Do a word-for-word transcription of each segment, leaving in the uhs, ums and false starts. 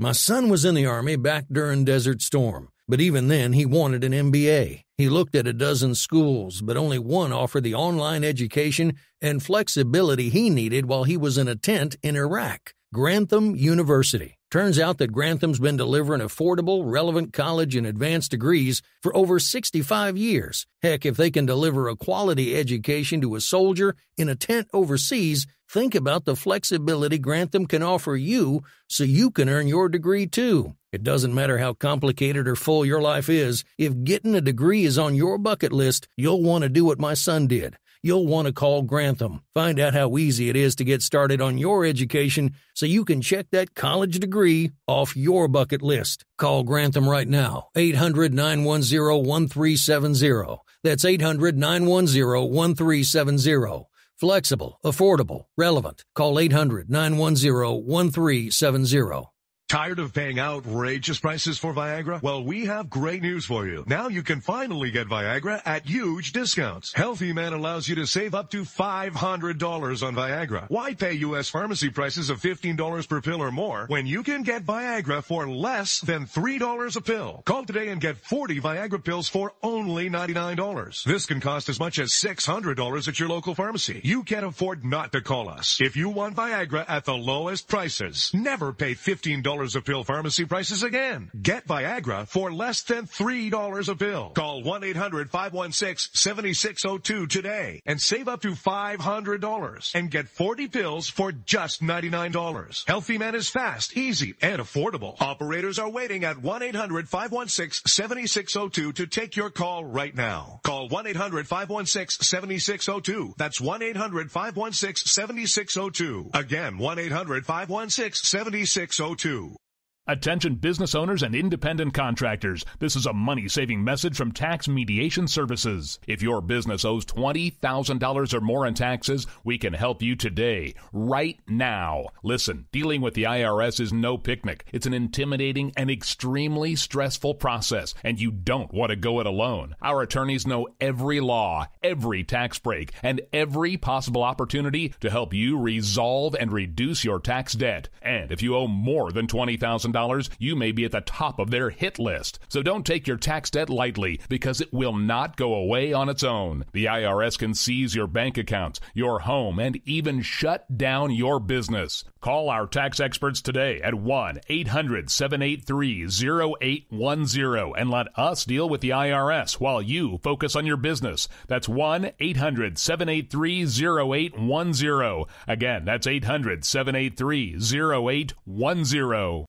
My son was in the Army back during Desert Storm, but even then he wanted an M B A. He looked at a dozen schools, but only one offered the online education and flexibility he needed while he was in a tent in Iraq, Grantham University. Turns out that Grantham's been delivering affordable, relevant college and advanced degrees for over sixty-five years. Heck, if they can deliver a quality education to a soldier in a tent overseas, think about the flexibility Grantham can offer you so you can earn your degree too. It doesn't matter how complicated or full your life is. If getting a degree is on your bucket list, you'll want to do what my son did. You'll want to call Grantham. Find out how easy it is to get started on your education so you can check that college degree off your bucket list. Call Grantham right now, eight hundred, nine one zero, one three seven zero. That's eight hundred, nine one zero, one three seven zero. Flexible, affordable, relevant. Call eight hundred, nine one zero, one three seven zero. Tired of paying outrageous prices for Viagra? Well, we have great news for you. Now you can finally get Viagra at huge discounts. Healthy Man allows you to save up to five hundred dollars on Viagra. Why pay U S pharmacy prices of fifteen dollars per pill or more when you can get Viagra for less than three dollars a pill? Call today and get forty Viagra pills for only ninety-nine dollars. This can cost as much as six hundred dollars at your local pharmacy. You can't afford not to call us. If you want Viagra at the lowest prices, never pay fifteen dollars a pill pharmacy prices again. Get Viagra for less than three dollars a pill. Call one eight hundred, five one six, seven six zero two today and save up to five hundred dollars and get forty pills for just ninety-nine dollars. Healthy Man is fast, easy, and affordable. Operators are waiting at one eight hundred, five one six, seven six zero two to take your call right now. Call one eight hundred, five one six, seven six zero two. That's one eight hundred, five one six, seven six zero two. Again, one eight hundred, five one six, seven six zero two. Attention business owners and independent contractors. This is a money-saving message from Tax Mediation Services. If your business owes twenty thousand dollars or more in taxes, we can help you today, right now. Listen, dealing with the I R S is no picnic. It's an intimidating and extremely stressful process, and you don't want to go it alone. Our attorneys know every law, every tax break, and every possible opportunity to help you resolve and reduce your tax debt. And if you owe more than twenty thousand dollars, you may be at the top of their hit list. So don't take your tax debt lightly, because it will not go away on its own. The I R S can seize your bank accounts, your home, and even shut down your business. Call our tax experts today at one eight hundred, seven eight three, zero eight one zero and let us deal with the I R S while you focus on your business. That's one eight hundred, seven eight three, zero eight one zero. Again, that's eight hundred, seven eight three, zero eight one zero.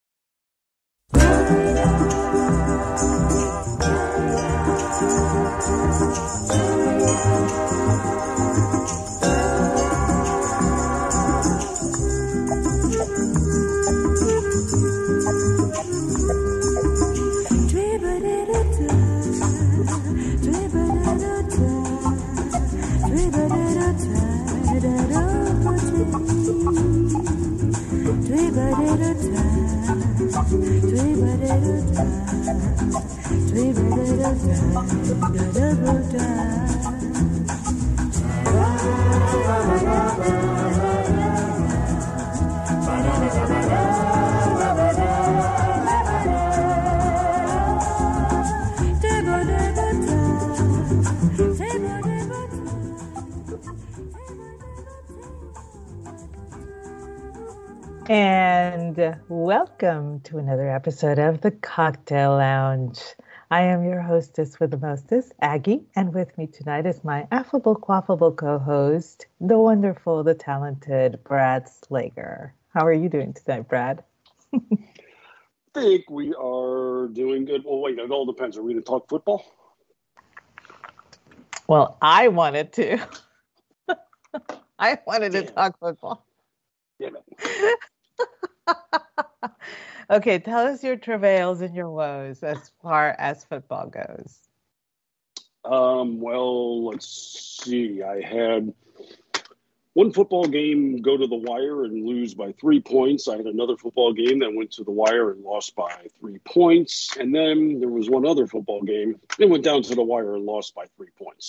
And welcome to another episode of the Cocktail Lounge. I am your hostess with the mostest, Aggie, and with me tonight is my affable, quaffable co-host, the wonderful, the talented Brad Slager. How are you doing tonight, Brad? I think we are doing good. Well, wait, it all depends. Are we going to talk football? Well, I wanted to. I wanted Damn. to talk football. Damn it. Okay, tell us your travails and your woes as far as football goes. Um, well, let's see. I had one football game go to the wire and lose by three points. I had another football game that went to the wire and lost by three points. And then there was one other football game that went down to the wire and lost by three points.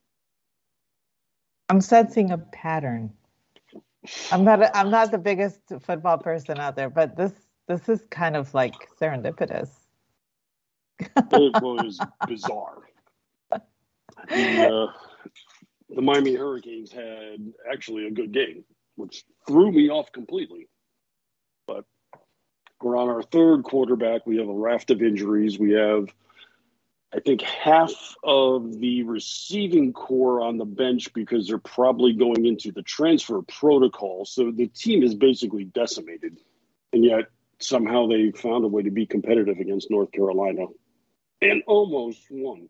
I'm sensing a pattern. I'm not a, I'm not the biggest football person out there, but this This is kind of like serendipitous. It was bizarre. The, uh, the Miami Hurricanes had actually a good game, which threw me off completely. But we're on our third quarterback. We have a raft of injuries. We have, I think, half of the receiving core on the bench because they're probably going into the transfer protocol. So the team is basically decimated. And yet somehow they found a way to be competitive against North Carolina and almost won.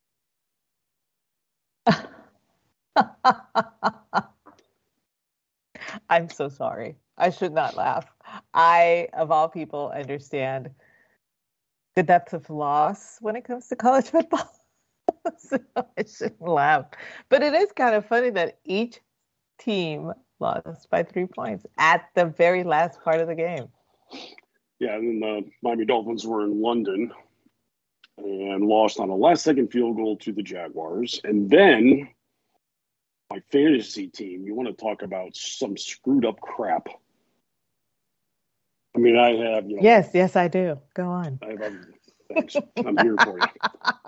I'm so sorry. I should not laugh. I, of all people, understand the depth of loss when it comes to college football. So I shouldn't laugh. But it is kind of funny that each team lost by three points at the very last part of the game. Yeah, and then the Miami Dolphins were in London and lost on a last-second field goal to the Jaguars. And then my fantasy team, you want to talk about some screwed-up crap. I mean, I have... You know, yes, yes, I do. Go on. I have, um, thanks. I'm here for you.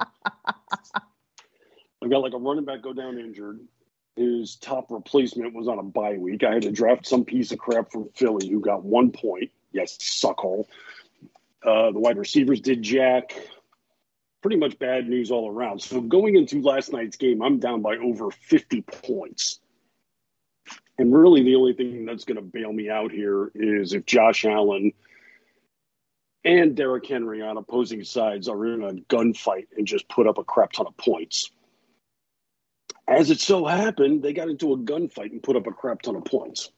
I've got like a running back go down injured. His top replacement was on a bye week. I had to draft some piece of crap from Philly who got one point. Yes, suckhole. Uh, the wide receivers did jack. Pretty much bad news all around. So going into last night's game, I'm down by over fifty points. And really the only thing that's going to bail me out here is if Josh Allen and Derrick Henry on opposing sides are in a gunfight and just put up a crap ton of points. As it so happened, they got into a gunfight and put up a crap ton of points.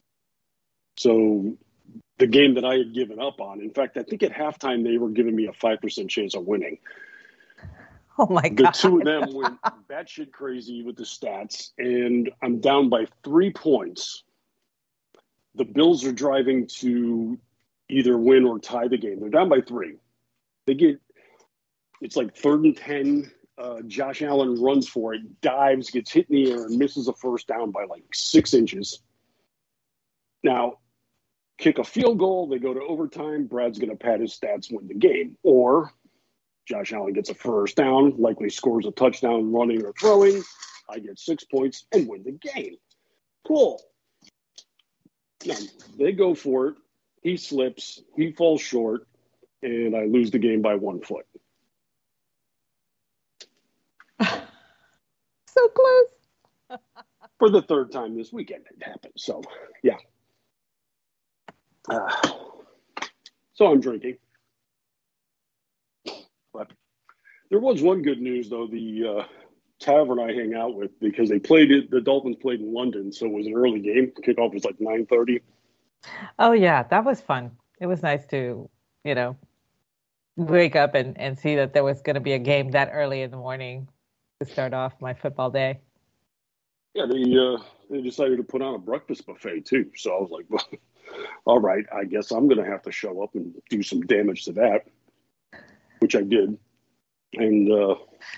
So the game that I had given up on, in fact, I think at halftime they were giving me a five percent chance of winning. Oh, my The God. two of them went batshit crazy with the stats, and I'm down by three points. The Bills are driving to either win or tie the game. They're down by three. They get, it's like third and ten. Uh, Josh Allen runs for it, dives, gets hit in the air, and misses a first down by like six inches. Now, kick a field goal, they go to overtime, Brad's going to pad his stats, win the game. Or Josh Allen gets a first down, likely scores a touchdown running or throwing. I get six points and win the game. Cool. Now, they go for it. He slips. He falls short. And I lose the game by one foot. So close. For the third time this weekend it happened. So, yeah. Uh, so I'm drinking. But there was one good news, though. The uh, tavern I hang out with, because they played it, the Dolphins played in London, so it was an early game. Kickoff was like nine thirty. Oh, yeah, that was fun. It was nice to, you know, wake up and, and see that there was going to be a game that early in the morning to start off my football day. Yeah, they, uh, they decided to put on a breakfast buffet, too. So I was like, well, all right, I guess I'm going to have to show up and do some damage to that, which I did. And uh,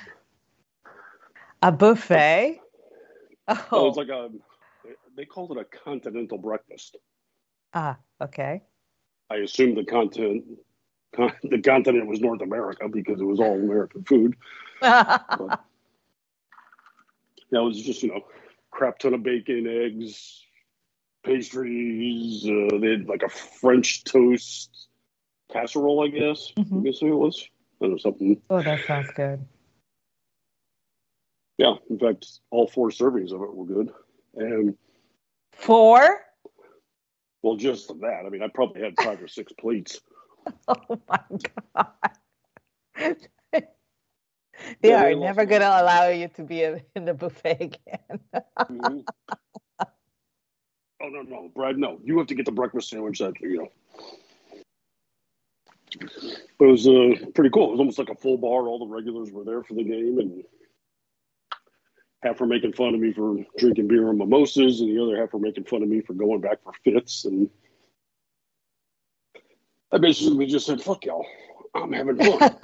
a buffet? Oh, oh, it's like a, they called it a continental breakfast. Ah, okay. I assumed the continent, con, the continent was North America because it was all American food. But, yeah, it was just, you know, crap ton of bacon, eggs, pastries. Uh, they had like a French toast casserole, I guess. Mm-hmm. I guess it was. I don't know, something. Oh, that sounds good. Yeah, in fact, all four servings of it were good. And Four? well, just that. I mean, I probably had five or six plates. Oh, my God. They Yeah, are they never lost going to money. allow you to be in the buffet again. Mm-hmm. Oh, no, no, Brad, no. You have to get the breakfast sandwich that, you know. But it was uh, pretty cool. It was almost like a full bar. All the regulars were there for the game, and half were making fun of me for drinking beer and mimosas, and the other half were making fun of me for going back for fifths. And I basically just said, fuck y'all. I'm having fun.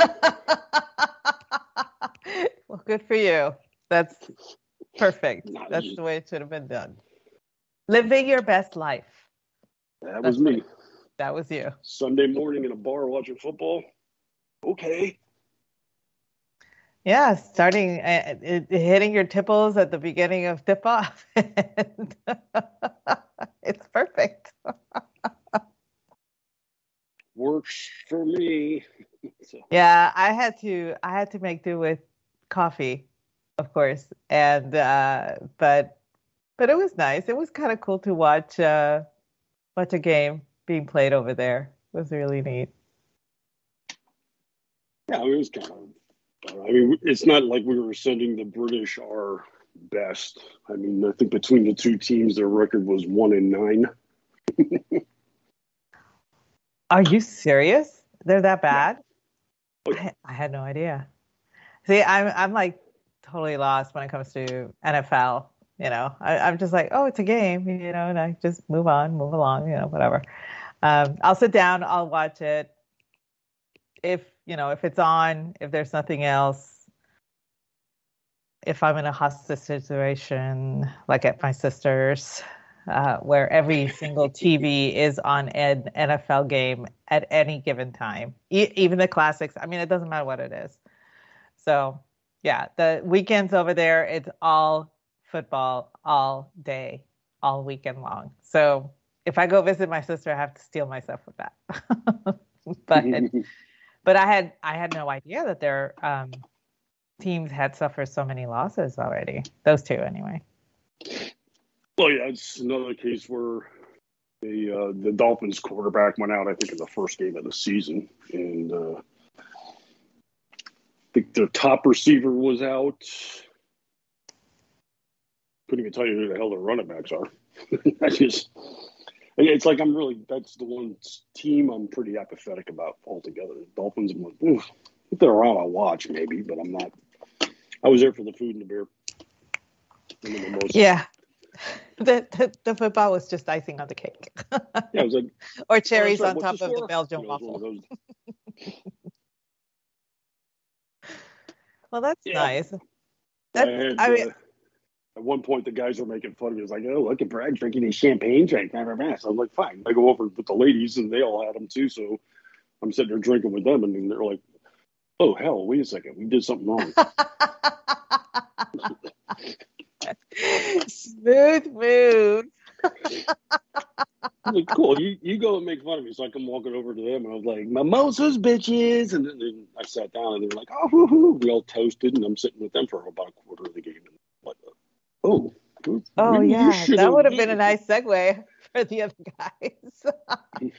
Well, good for you. That's perfect. Nah, That's just- the way it should have been done. Living your best life. That was That's me. right. That was you. Sunday morning in a bar watching football. Okay. Yeah, starting uh, uh, hitting your tipples at the beginning of tip off. It's perfect. Works for me. So. Yeah, I had to I had to make do with coffee, of course, and uh, but but it was nice. It was kind of cool to watch uh, watch a game being played over there. It was really neat. Yeah, it was kind of. I mean, it's not like we were sending the British our best. I mean, I think between the two teams, their record was one and nine. Are you serious? They're that bad? Yeah. I, I had no idea. See, I'm I'm like totally lost when it comes to N F L. You know, I, I'm just like, oh, it's a game, you know, and I just move on, move along, you know, whatever. Um, I'll sit down, I'll watch it. If, you know, if it's on, if there's nothing else, if I'm in a hostage situation, like at my sister's, uh, where every single T V is on an N F L game at any given time, e- even the classics. I mean, it doesn't matter what it is. So, yeah, the weekends over there, it's all football all day, all weekend long. So if I go visit my sister, I have to steel myself with that. but but I had I had no idea that their um, teams had suffered so many losses already. Those two, anyway. Well, yeah, it's another case where the uh, the Dolphins quarterback went out, I think, in the first game of the season, and uh, I think the top receiver was out. Couldn't even tell you who the hell the running backs are. I just, it's like I'm really, that's the one team I'm pretty apathetic about altogether. The Dolphins, I'm like, oof, if they're around, I'll watch maybe, but I'm not. I was there for the food and the beer. And the most, yeah. The, the the football was just icing on the cake. Yeah, it was like, or cherries oh, right, on top of for? the Belgian You know, waffle. Well, that's yeah. nice. That, I, had, I mean, uh, at one point, the guys were making fun of me. It was like, oh, look at Brad drinking his champagne drink. So I'm like, fine. I go over with the ladies, and they all had them too. So I'm sitting there drinking with them, and they're like, oh, hell, wait a second. We did something wrong. Smooth move. I'm like, cool. You you go and make fun of me. So I come walking over to them, and I was like, mimosas, bitches. And then, then I sat down, and they were like, oh, hoo, hoo. We all toasted, and I'm sitting with them for about a quarter of the game. And I'm like, oh. Oh, yeah. That would have been a nice segue for the other guys.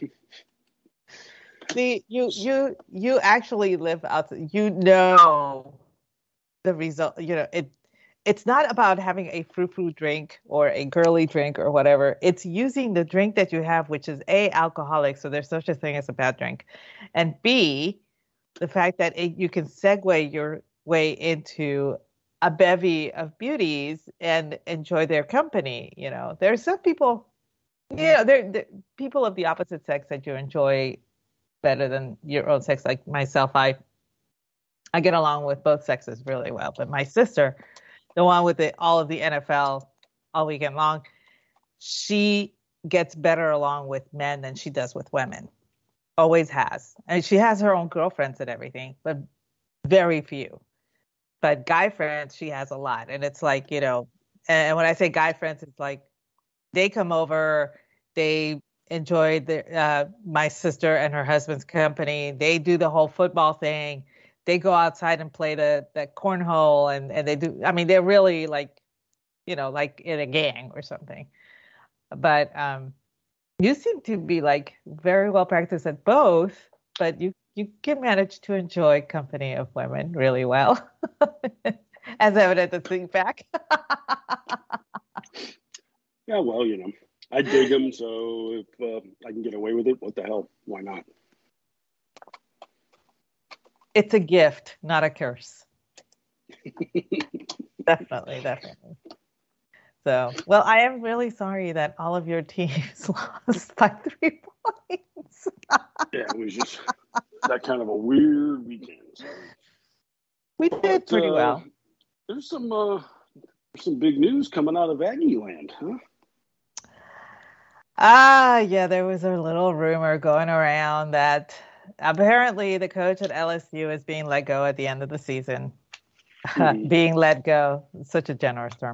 See, you you you actually live outside. You know the result. You know it. It's not about having a frou-frou drink or a girly drink or whatever. It's using the drink that you have, which is A, alcoholic, so there's such a thing as a bad drink, and B, the fact that it, you can segue your way into a bevy of beauties and enjoy their company. You know, there's some people, you know, there are people of the opposite sex that you enjoy better than your own sex. Like myself, I I get along with both sexes really well, but my sister, the one with the, all of the N F L all weekend long, she gets better along with men than she does with women. Always has. And she has her own girlfriends and everything, but very few. But guy friends, she has a lot. And it's like, you know, and when I say guy friends, it's like they come over, they enjoy the, uh, my sister and her husband's company. They do the whole football thing. They go outside and play the, the cornhole, and, and they do, I mean, they're really like, you know, like in a gang or something. But um, you seem to be like very well practiced at both, but you, you can manage to enjoy company of women really well, as evident to think back. Yeah, well, you know, I dig them, so if uh, I can get away with it, what the hell? Why not? It's a gift, not a curse. Definitely, definitely. So, well, I am really sorry that all of your teams lost by three points. Yeah, it was just that kind of a weird weekend. So. We did but, pretty uh, well. There's some uh, some big news coming out of Aggie land, huh? Ah, yeah, there was a little rumor going around that apparently the coach at L S U is being let go at the end of the season. Mm-hmm. Being let go, such a generous term.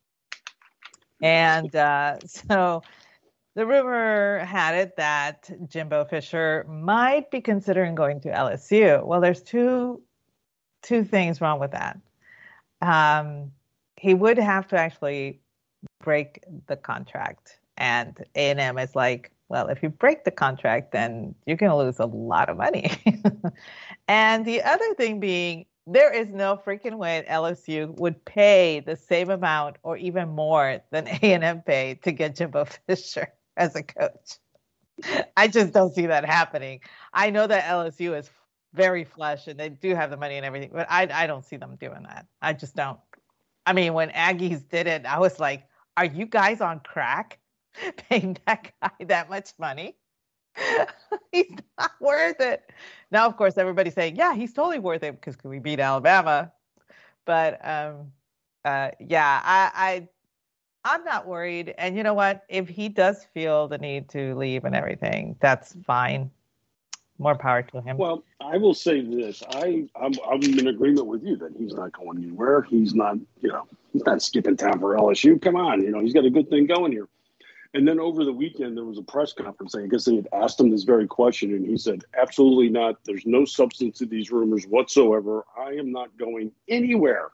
And uh, so the rumor had it that Jimbo Fisher might be considering going to L S U. Well, there's two two things wrong with that. Um, he would have to actually break the contract. And A and M is like, well, if you break the contract, then you're going to lose a lot of money. And the other thing being, there is no freaking way L S U would pay the same amount or even more than A and M paid to get Jimbo Fisher as a coach. I just don't see that happening. I know that L S U is very flush and they do have the money and everything, but I, I don't see them doing that. I just don't. I mean, when Aggies did it, I was like, are you guys on crack paying that guy that much money? He's not worth it. Now, of course, everybody's saying, yeah, he's totally worth it because we beat Alabama. But um, uh, yeah, I, I, I'm not worried. And you know what? If he does feel the need to leave and everything, that's fine. More power to him. Well, I will say this. I, I'm, I'm in agreement with you that he's not going anywhere. He's not, you know, he's not skipping town for L S U. Come on. You know, he's got a good thing going here. And then over the weekend, there was a press conference. I guess they had asked him this very question, and he said, absolutely not. There's no substance to these rumors whatsoever. I am not going anywhere.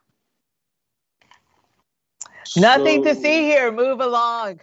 Nothing so, to see here. Move along.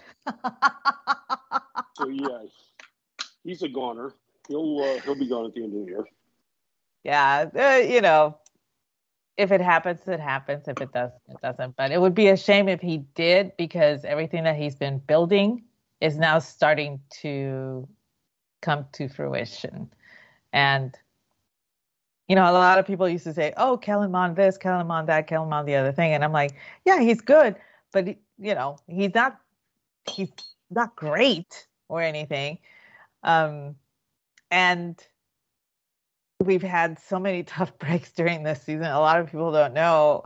So, yeah, he's a goner. He'll uh, he'll be gone at the end of the year. Yeah, uh, you know, if it happens, it happens. If it doesn't, it doesn't. But it would be a shame if he did, because everything that he's been building is now starting to come to fruition. And, you know, a lot of people used to say, oh, Kellen Mond this, Kellen Mond that, Kellen Mond the other thing. And I'm like, yeah, he's good. But, you know, he's not he's not great or anything. Um And we've had so many tough breaks during this season. A lot of people don't know,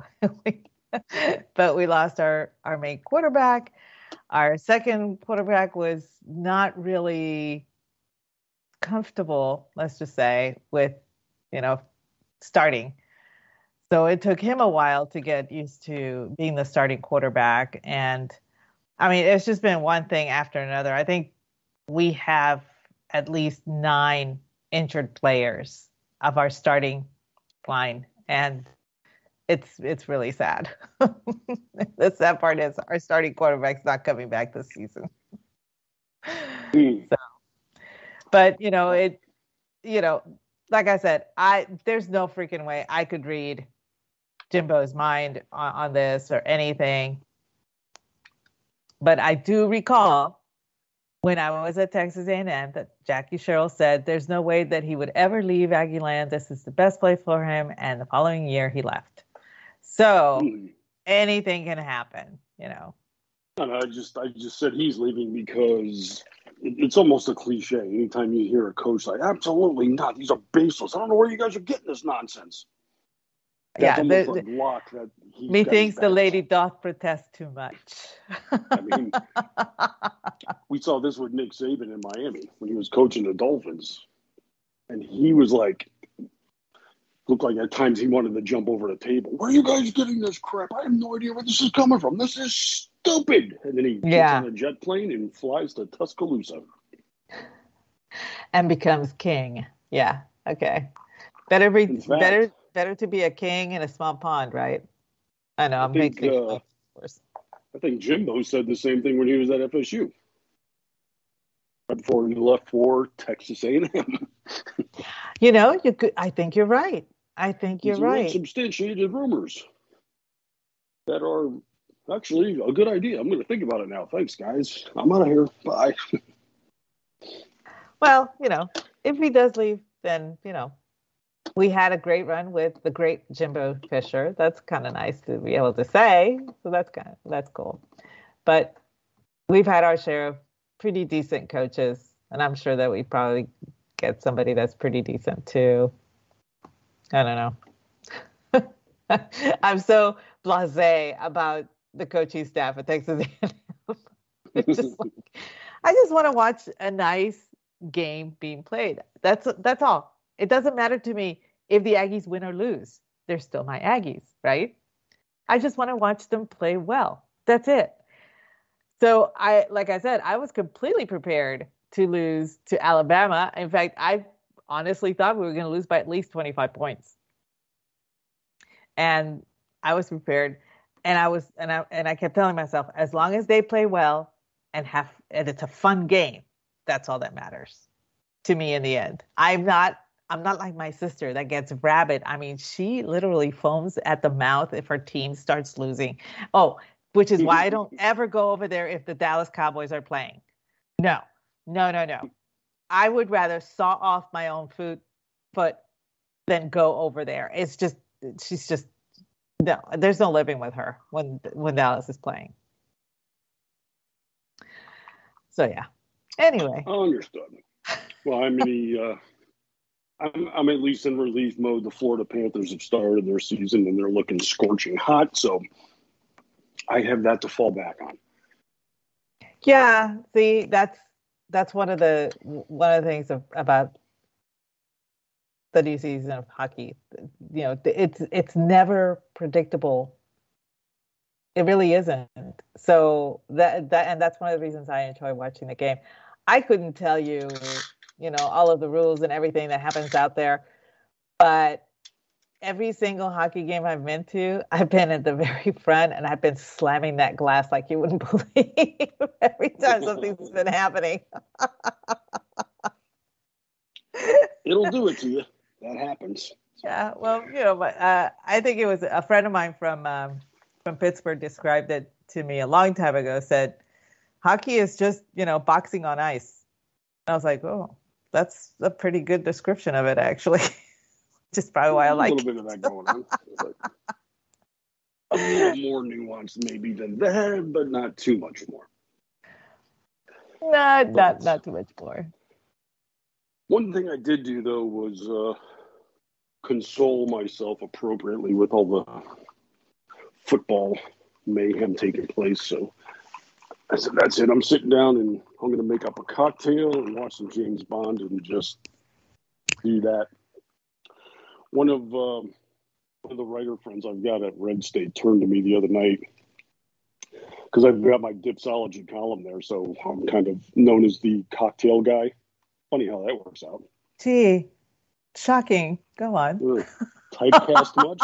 but we lost our, our main quarterback. Our second quarterback was not really comfortable, let's just say, with, you know, starting. So it took him a while to get used to being the starting quarterback. And I mean, it's just been one thing after another. I think we have at least nine injured players of our starting line. And it's it's really sad. The sad part is our starting quarterback's not coming back this season. Mm. So, but, you know, it, you know, like I said, I there's no freaking way I could read Jimbo's mind on, on this or anything. But I do recall when I was at Texas A and M, that Jackie Sherrill said there's no way that he would ever leave Aggie Land. This is the best place for him. And the following year, he left. So mm. anything can happen, you know. And I just, I just said he's leaving because it, it's almost a cliche. Anytime you hear a coach like, absolutely not, these are baseless. I don't know where you guys are getting this nonsense. That's yeah, the, a block that methinks the lady doth protest too much. I mean, we saw this with Nick Saban in Miami when he was coaching the Dolphins. And he was like, looked like at times he wanted to jump over the table. Where are you guys getting this crap? I have no idea where this is coming from. This is stupid. And then he yeah. gets on a jet plane and flies to Tuscaloosa. And becomes king. Yeah, okay. Better be fact, better better to be a king in a small pond, right? I know, I'm think, making uh, I think Jimbo said the same thing when he was at F S U. Right before he left for Texas A and M. You know, you could, I think you're right. I think you're These right. Unsubstantiated rumors that are actually a good idea. I'm going to think about it now. Thanks, guys. I'm out of here. Bye. Well, you know, if he does leave, then, you know, we had a great run with the great Jimbo Fisher. That's kind of nice to be able to say. So that's kind of, that's cool. But we've had our share of pretty decent coaches, and I'm sure that we probably get somebody that's pretty decent too. I don't know. I'm so blasé about the coaching staff at Texas A and M. It's just like, I just want to watch a nice game being played. That's that's all. It doesn't matter to me if the Aggies win or lose. They're still my Aggies, right? I just want to watch them play well. That's it. So I, like I said, I was completely prepared to lose to Alabama. In fact, I honestly thought we were going to lose by at least twenty-five points. And I was prepared. And I was, and I, and I kept telling myself, as long as they play well and have, and it's a fun game, that's all that matters to me in the end. I'm not, I'm not like my sister that gets rabid. I mean, she literally foams at the mouth if her team starts losing. Oh, which is why I don't ever go over there if the Dallas Cowboys are playing. No, no, no, no. I would rather saw off my own foot, foot than go over there. It's just, she's just, no, there's no living with her when when Dallas is playing. So yeah. Anyway. Understood. Well, I'm in the, uh, I'm, I'm at least in relief mode. The Florida Panthers have started their season and they're looking scorching hot. So I have that to fall back on. Yeah. See, that's that's one of the one of the things of, about the new season of hockey. You know, it's it's never predictable. It really isn't. So that that and that's one of the reasons I enjoy watching the game. I couldn't tell you, you know, all of the rules and everything that happens out there, but every single hockey game I've been to, I've been at the very front and I've been slamming that glass like you wouldn't believe every time something's been happening. It'll do it to you. That happens. Yeah, well, you know, but uh, I think it was a friend of mine from um, from Pittsburgh described it to me a long time ago. Said, "Hockey is just, you know, boxing on ice." And I was like, "Oh, that's a pretty good description of it, actually." Just probably why I like a little bit of that going on. A little more nuanced maybe than that, but not too much more. Not not not too much more. One thing I did do though was uh, console myself appropriately with all the football mayhem taking place. So I said, "That's it. I'm sitting down and I'm going to make up a cocktail and watch some James Bond and just do that." One of um, one of the writer friends I've got at Red State turned to me the other night because I've got my dipsology column there, so I'm kind of known as the cocktail guy. Funny how that works out. Gee, shocking. Go on. Ugh, typecast much?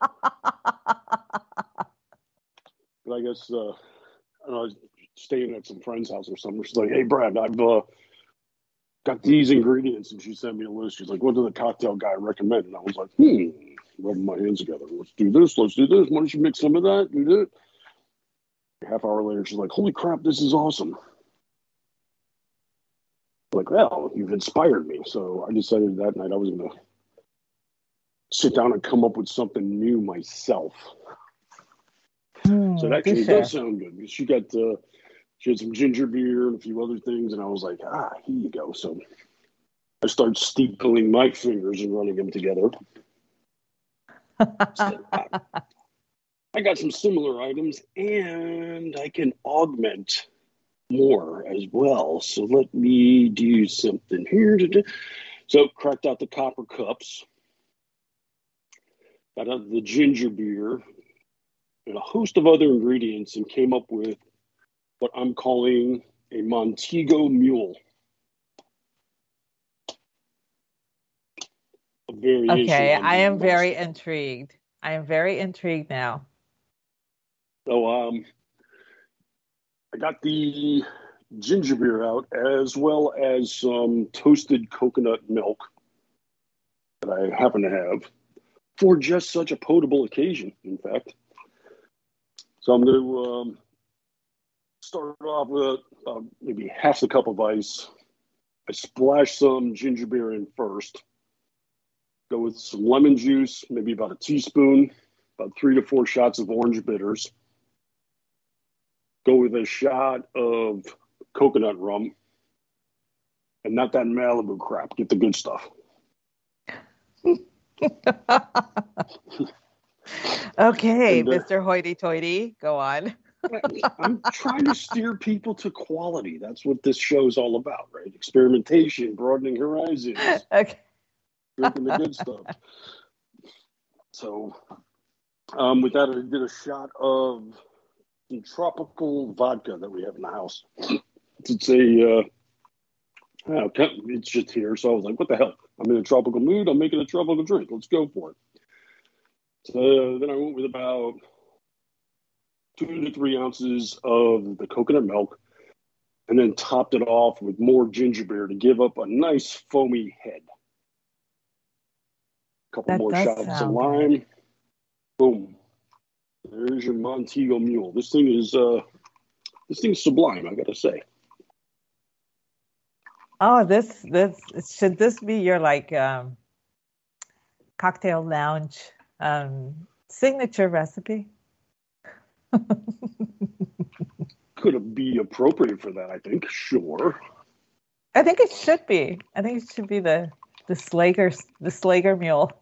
But I guess uh, I, don't know, I was staying at some friend's house or something. She's like, "Hey, Brad, I've uh, got these ingredients," and she sent me a list. She's like, "What did the cocktail guy recommend?" And I was like, hmm, rubbing my hands together. "Let's do this. Let's do this. Why don't you mix some of that? Do that." A half hour later, she's like, "Holy crap, this is awesome." I'm like, "Well, you've inspired me." So I decided that night I was going to sit down and come up with something new myself. Hmm, so it actually does sound good. She got, uh, she had some ginger beer and a few other things, and I was like, ah, here you go. So I started steepling my fingers and running them together. So I, I got some similar items, and I can augment more as well. So let me do something here. To so cracked out the copper cups, got out the ginger beer, and a host of other ingredients, and came up with what I'm calling a Montego Mule. A variation Okay, on I am Mustang. very intrigued. I am very intrigued now. So um, I got the ginger beer out as well as some toasted coconut milk that I happen to have for just such a potable occasion, in fact. So I'm going to um, start off with uh, maybe half a cup of ice. I splash some ginger beer in first. Go with some lemon juice, maybe about a teaspoon, about three to four shots of orange bitters. Go with a shot of coconut rum. And not that Malibu crap. Get the good stuff. Okay, And, uh, Mister Hoity-Toity, go on. I'm trying to steer people to quality. That's what this show's all about, right? Experimentation, broadening horizons, Okay. drinking the good stuff. So, um, with that, I did a shot of some tropical vodka that we have in the house. It's a, uh, uh, it's just here. So I was like, what the hell? I'm in a tropical mood. I'm making a tropical drink. Let's go for it. So then I went with about two to three ounces of the coconut milk, and then topped it off with more ginger beer to give up a nice foamy head. A couple That more does shots of sound lime. good. Boom. There's your Montego Mule. This thing is uh, this thing's sublime, I gotta say. Oh, this this should this be your like um, cocktail lounge um, signature recipe? Could it be appropriate for that? I think. Sure. I think it should be. I think it should be the the Slager the Slager mule.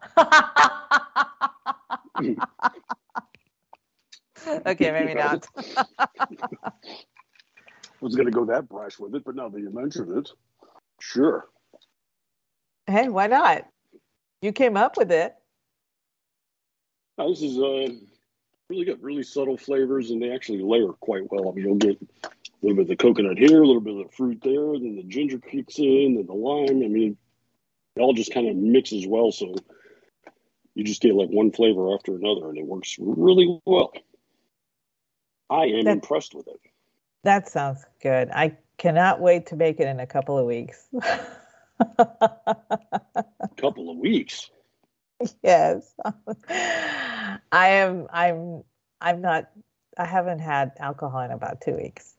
Okay, maybe Yeah. not. I was gonna go that brash with it, but now that you mentioned it, sure. Hey, why not? You came up with it. Now, this is uh, really good, really subtle flavors, and they actually layer quite well. I mean, you'll get a little bit of the coconut here, a little bit of the fruit there, then the ginger kicks in, and the lime. I mean, it all just kind of mixes well, so you just get like one flavor after another, and it works really well. I am That- impressed with it. That sounds good. I cannot wait to make it in a couple of weeks. A couple of weeks. Yes. I am I'm I'm not I haven't had alcohol in about two weeks.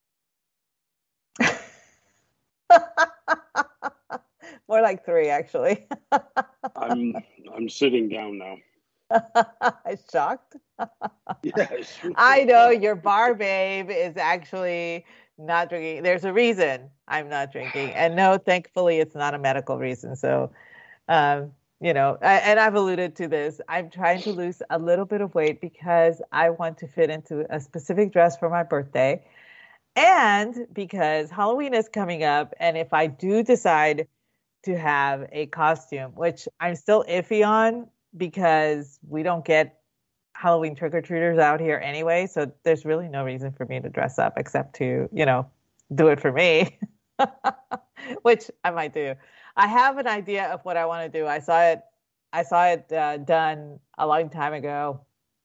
More like three, actually. I'm I'm sitting down now. Shocked? Yes. I know your bar babe is actually not drinking. There's a reason I'm not drinking. And no, thankfully, it's not a medical reason. So, um, you know, I, and I've alluded to this. I'm trying to lose a little bit of weight because I want to fit into a specific dress for my birthday. And because Halloween is coming up. And if I do decide to have a costume, which I'm still iffy on because we don't get Halloween trick-or-treaters out here anyway, so there's really no reason for me to dress up except to, you know, do it for me, which I might do. I have an idea of what I want to do. I saw it, I saw it uh, done a long time ago,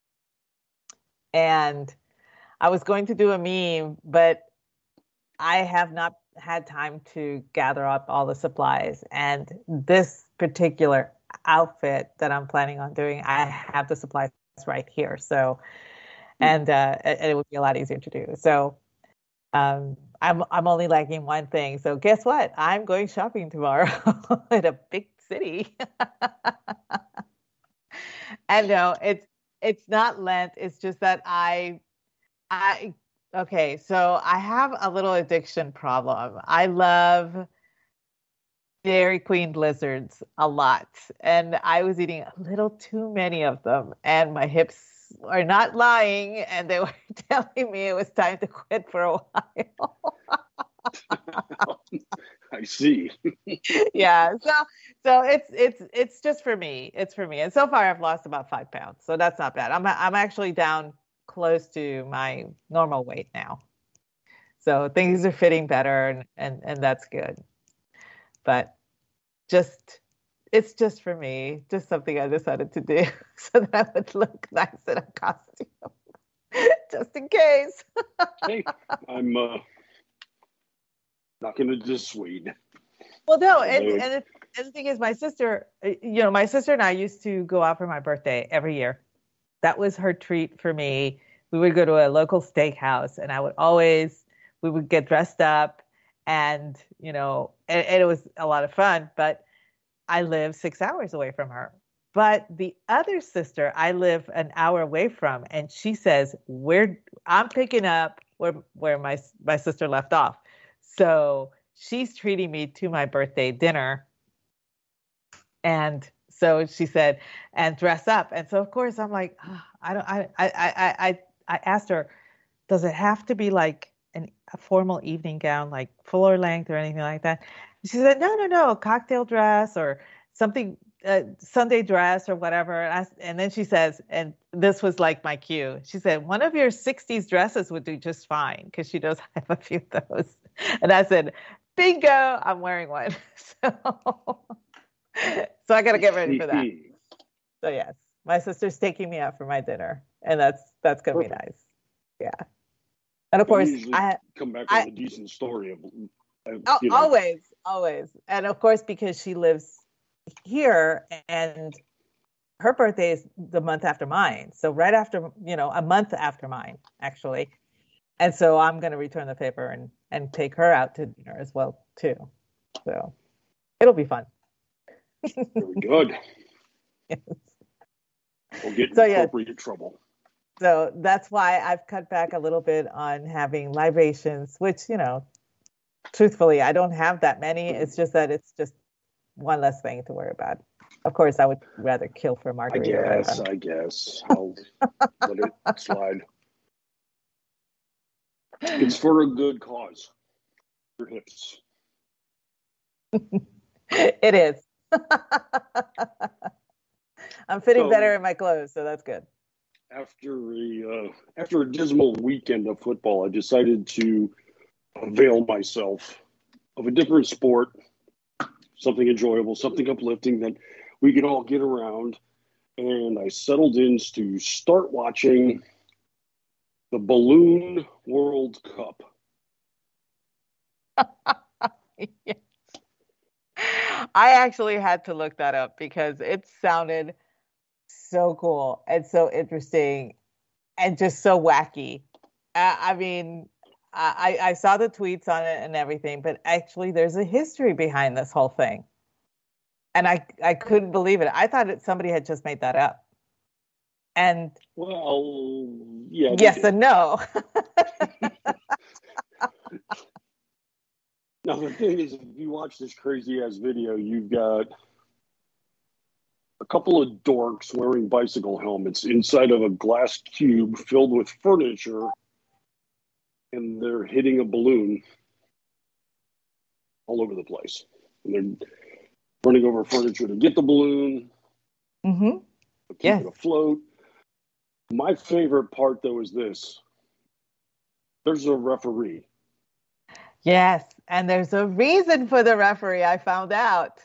and I was going to do a meme, but I have not had time to gather up all the supplies. And this particular outfit that I'm planning on doing, I have the supplies right here. So, and uh, and it would be a lot easier to do. So, um, I'm I'm only lacking one thing. So guess what? I'm going shopping tomorrow in a big city. And no, it's it's not Lent. It's just that I I okay. So I have a little addiction problem. I love Dairy Queen blizzards a lot, and I was eating a little too many of them, and my hips are not lying, and they were telling me it was time to quit for a while. I see. Yeah, so so it's it's it's just for me. It's for me, and so far I've lost about five pounds, so that's not bad. I'm I'm actually down close to my normal weight now, so things are fitting better, and and and that's good. But just, it's just for me, just something I decided to do so that I would look nice in a costume, just in case. Hey, I'm uh, not going to dissuade. Well, no, and, and, it, and the thing is, my sister, you know, my sister and I used to go out for my birthday every year. That was her treat for me. We would go to a local steakhouse, and I would always, we would get dressed up. And, you know, and, and it was a lot of fun, but I live six hours away from her. But the other sister, I live an hour away from, and she says, "We're I'm picking up where where my my sister left off." So she's treating me to my birthday dinner. And so she said, and dress up. And so, of course, I'm like, oh, I don't, I, I, I, I, I asked her, does it have to be like an, a formal evening gown, like fuller length or anything like that? She said, no, no, no, cocktail dress or something, uh, Sunday dress or whatever. And, I, and then she says, and this was like my cue. She said, one of your sixties dresses would do just fine, because she knows I have a few of those. And I said, bingo, I'm wearing one. So, so I got to get ready for that. So yes, my sister's taking me out for my dinner, and that's that's gonna Perfect. Be nice. Yeah, and of course I come back with I, a decent story of. of oh, you know. Always, always, and of course because she lives here, and her birthday is the month after mine, so right after you know a month after mine actually, and so I'm gonna return the favor and and take her out to dinner as well too. So it'll be fun. Very good. Yes. We'll get in so, appropriate yeah. trouble. So that's why I've cut back a little bit on having libations, which, you know, truthfully, I don't have that many. It's just that it's just one less thing to worry about. Of course, I would rather kill for a margarita. I guess, I guess. I'll let it slide. It's for a good cause. Your hips. It is. I'm fitting so, better in my clothes, so that's good. After a uh, after a dismal weekend of football, I decided to avail myself of a different sport, something enjoyable, something uplifting that we can all get around. And I settled in to start watching the Balloon World Cup. Yes. I actually had to look that up because it sounded so cool and so interesting and just so wacky. Uh, I mean, I, I saw the tweets on it and everything, but actually there's a history behind this whole thing. And I, I couldn't believe it. I thought that somebody had just made that up. And well, yeah. Yes and no. Now, the thing is, if you watch this crazy-ass video, you've got a couple of dorks wearing bicycle helmets inside of a glass cube filled with furniture, and they're hitting a balloon all over the place. And they're running over furniture to get the balloon, mm-hmm. keep yes. it afloat. My favorite part, though, is this. There's a referee. Yes, and there's a reason for the referee, I found out.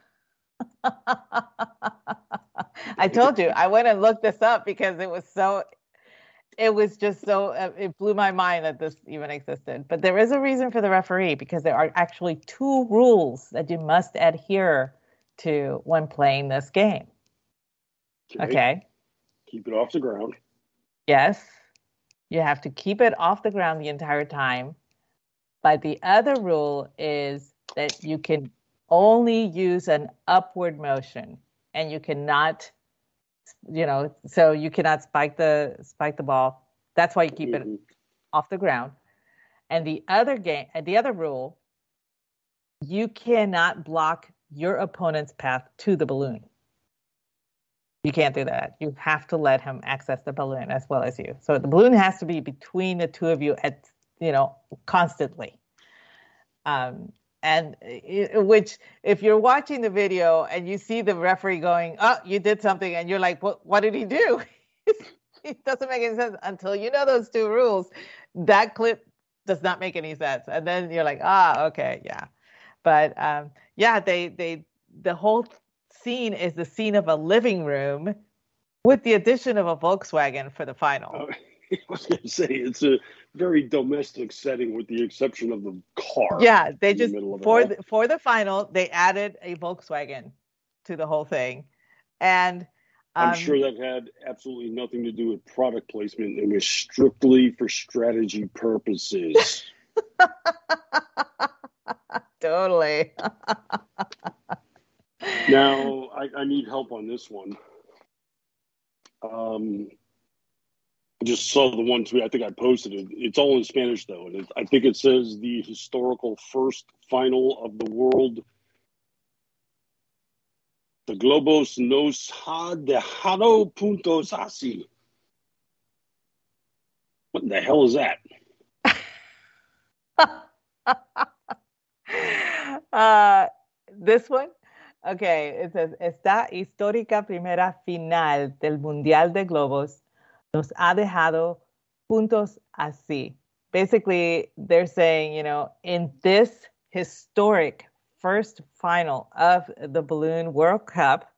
I told you, I went and looked this up because it was so, it was just so, uh, it blew my mind that this even existed. But there is a reason for the referee because there are actually two rules that you must adhere to when playing this game. Okay. okay. Keep it off the ground. Yes. You have to keep it off the ground the entire time. But the other rule is that you can only use an upward motion, and you cannot, you know, so you cannot spike the spike the ball. That's why you keep mm-hmm. it off the ground. And the other game, the other rule, you cannot block your opponent's path to the balloon. You can't do that. You have to let him access the balloon as well as you. So the balloon has to be between the two of you at, you know, constantly. Um, and it, which, if you're watching the video and you see the referee going, oh, you did something, and you're like, what, what did he do? It doesn't make any sense until you know those two rules. That clip does not make any sense. And then you're like, ah, okay, yeah. But um, yeah, they, they, the whole scene is the scene of a living room with the addition of a Volkswagen for the final. Uh, I was going to say, it's a very domestic setting with the exception of the car. Yeah, they just, the for the, for the final, they added a Volkswagen to the whole thing. And um, I'm sure that had absolutely nothing to do with product placement. It was strictly for strategy purposes. Totally. Now, I, I need help on this one. Um, I just saw the one tweet. I think I posted it. It's all in Spanish, though. And it, I think it says the historical first final of the world. The globos nos ha dejado puntos así. What the hell is that? uh, this one? Okay, it says, esta histórica primera final del Mundial de Globos nos ha dejado puntos así. Basically, they're saying, you know, in this historic first final of the Balloon World Cup,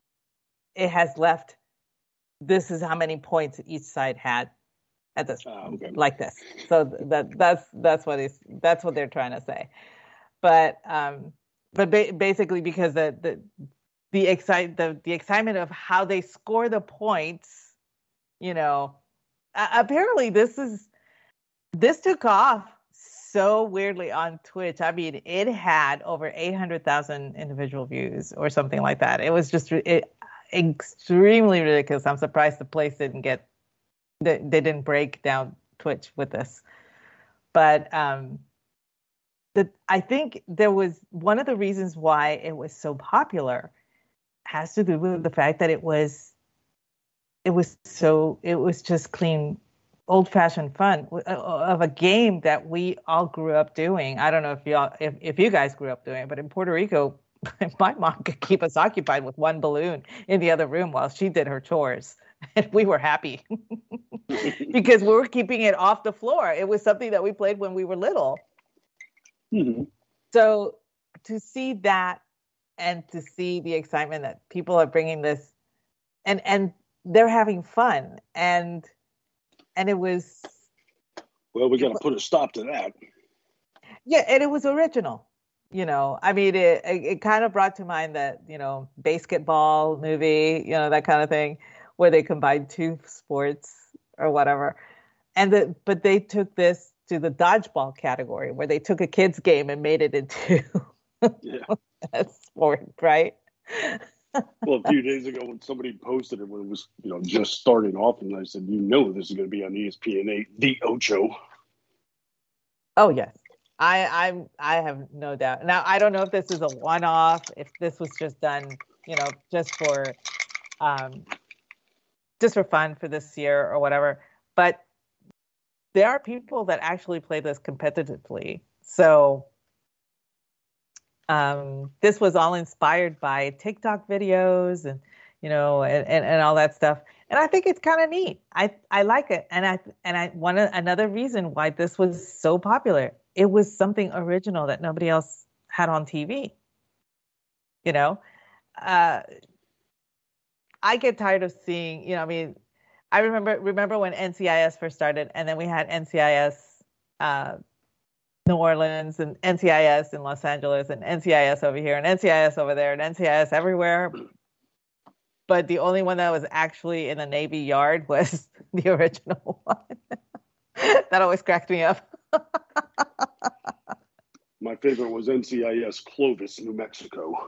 it has left, this is how many points each side had at this, uh, okay. like this. So that that's that's what is that's what they're trying to say. But um, but ba- basically because the the the excite the, the excitement of how they score the points, you know, uh, apparently this is this took off so weirdly on Twitch. I mean, it had over eight hundred thousand individual views or something like that. It was just it, extremely ridiculous. I'm surprised the place didn't get they, they didn't break down Twitch with this. But um, the I think there was one of the reasons why it was so popular has to do with the fact that it was it was so it was just clean, old-fashioned fun of a game that we all grew up doing. I don't know if y'all if, if you guys grew up doing it, but in Puerto Rico, my mom could keep us occupied with one balloon in the other room while she did her chores, and we were happy because we were keeping it off the floor. It was something that we played when we were little. Mm-hmm. So to see that and to see the excitement that people are bringing this, and and they're having fun, and and it was. Well, we got to put a stop to that. Yeah, and it was original. You know, I mean, it, it it kind of brought to mind that, you know, basketball movie, you know, that kind of thing, where they combined two sports or whatever. And the but they took this to the dodgeball category, where they took a kid's game and made it into yeah. a sport, right? Well, a few days ago when somebody posted it when it was, you know, just starting off, and I said, you know, this is going to be on E S P N eight, the Ocho. Oh, yes. I I'm I have no doubt. Now, I don't know if this is a one-off, if this was just done, you know, just for um just for fun for this year or whatever. But there are people that actually play this competitively. So um this was all inspired by TikTok videos and, you know, and, and, and all that stuff. And I think it's kind of neat. I I like it. And I and I one another reason why this was so popular. It was something original that nobody else had on T V. You know, uh, I get tired of seeing, you know, I mean, I remember remember when N C I S first started, and then we had N C I S uh, New Orleans and N C I S in Los Angeles and N C I S over here and N C I S over there and N C I S everywhere. But the only one that was actually in the Navy Yard was the original one. That always cracked me up. My favorite was N C I S Clovis, New Mexico.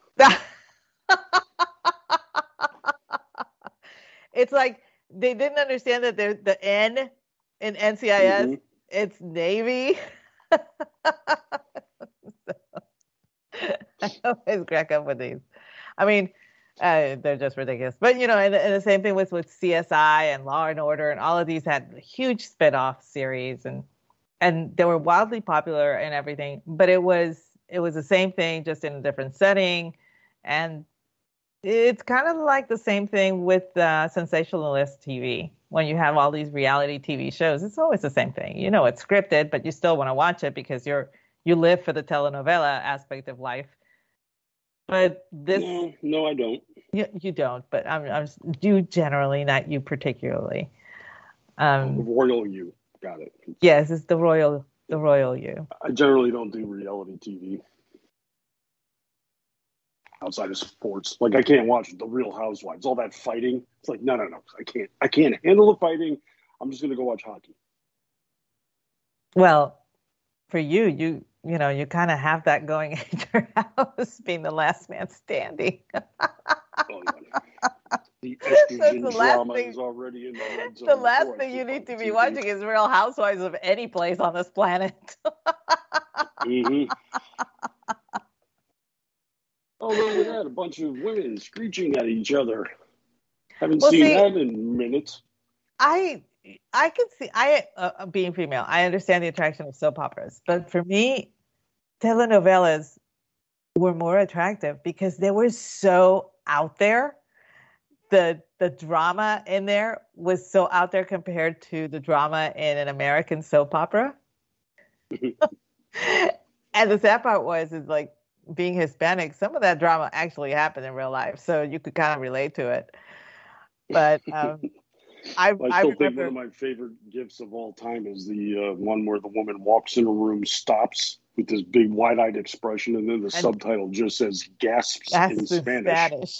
It's like they didn't understand that there's the N in N C I S. Mm-hmm. It's Navy. So, I always crack up with these. I mean, uh, they're just ridiculous. But, you know, and, and the same thing was with C S I and Law and Order, and all of these had huge spin-off series, and and they were wildly popular and everything. But it was it was the same thing, just in a different setting. And it's kind of like the same thing with uh, sensationalist T V. When you have all these reality T V shows, it's always the same thing. You know, it's scripted, but you still want to watch it because you're you live for the telenovela aspect of life. But this, no, no, I don't. You, you don't, but I'm, I'm you generally, not you particularly. Um, the royal you, got it. Yes, it's the royal, the royal you. I generally don't do reality T V outside of sports. Like, I can't watch The Real Housewives, all that fighting. It's like, no, no, no, I can't. I can't handle the fighting. I'm just gonna go watch hockey. Well, for you, you. You know, you kind of have that going at your house, being the last man standing. Oh, yeah. The estrogen the drama thing, is already in the red zone. The last thing you need to be T V. Watching is Real Housewives of any place on this planet. Mm-hmm. Oh, look at that. A bunch of women screeching at each other. Haven't well, seen see, that in minutes. I I can see, I, uh, being female, I understand the attraction of soap operas. But for me, telenovelas were more attractive because they were so out there. The the drama in there was so out there compared to the drama in an American soap opera. And the sad part was, is like being Hispanic, some of that drama actually happened in real life, so you could kind of relate to it. But um, I, I I still remember, think one of my favorite gifts of all time is the uh, one where the woman walks in a room, stops with this big wide-eyed expression, and then the and subtitle just says gasps that's in in Spanish. Spanish.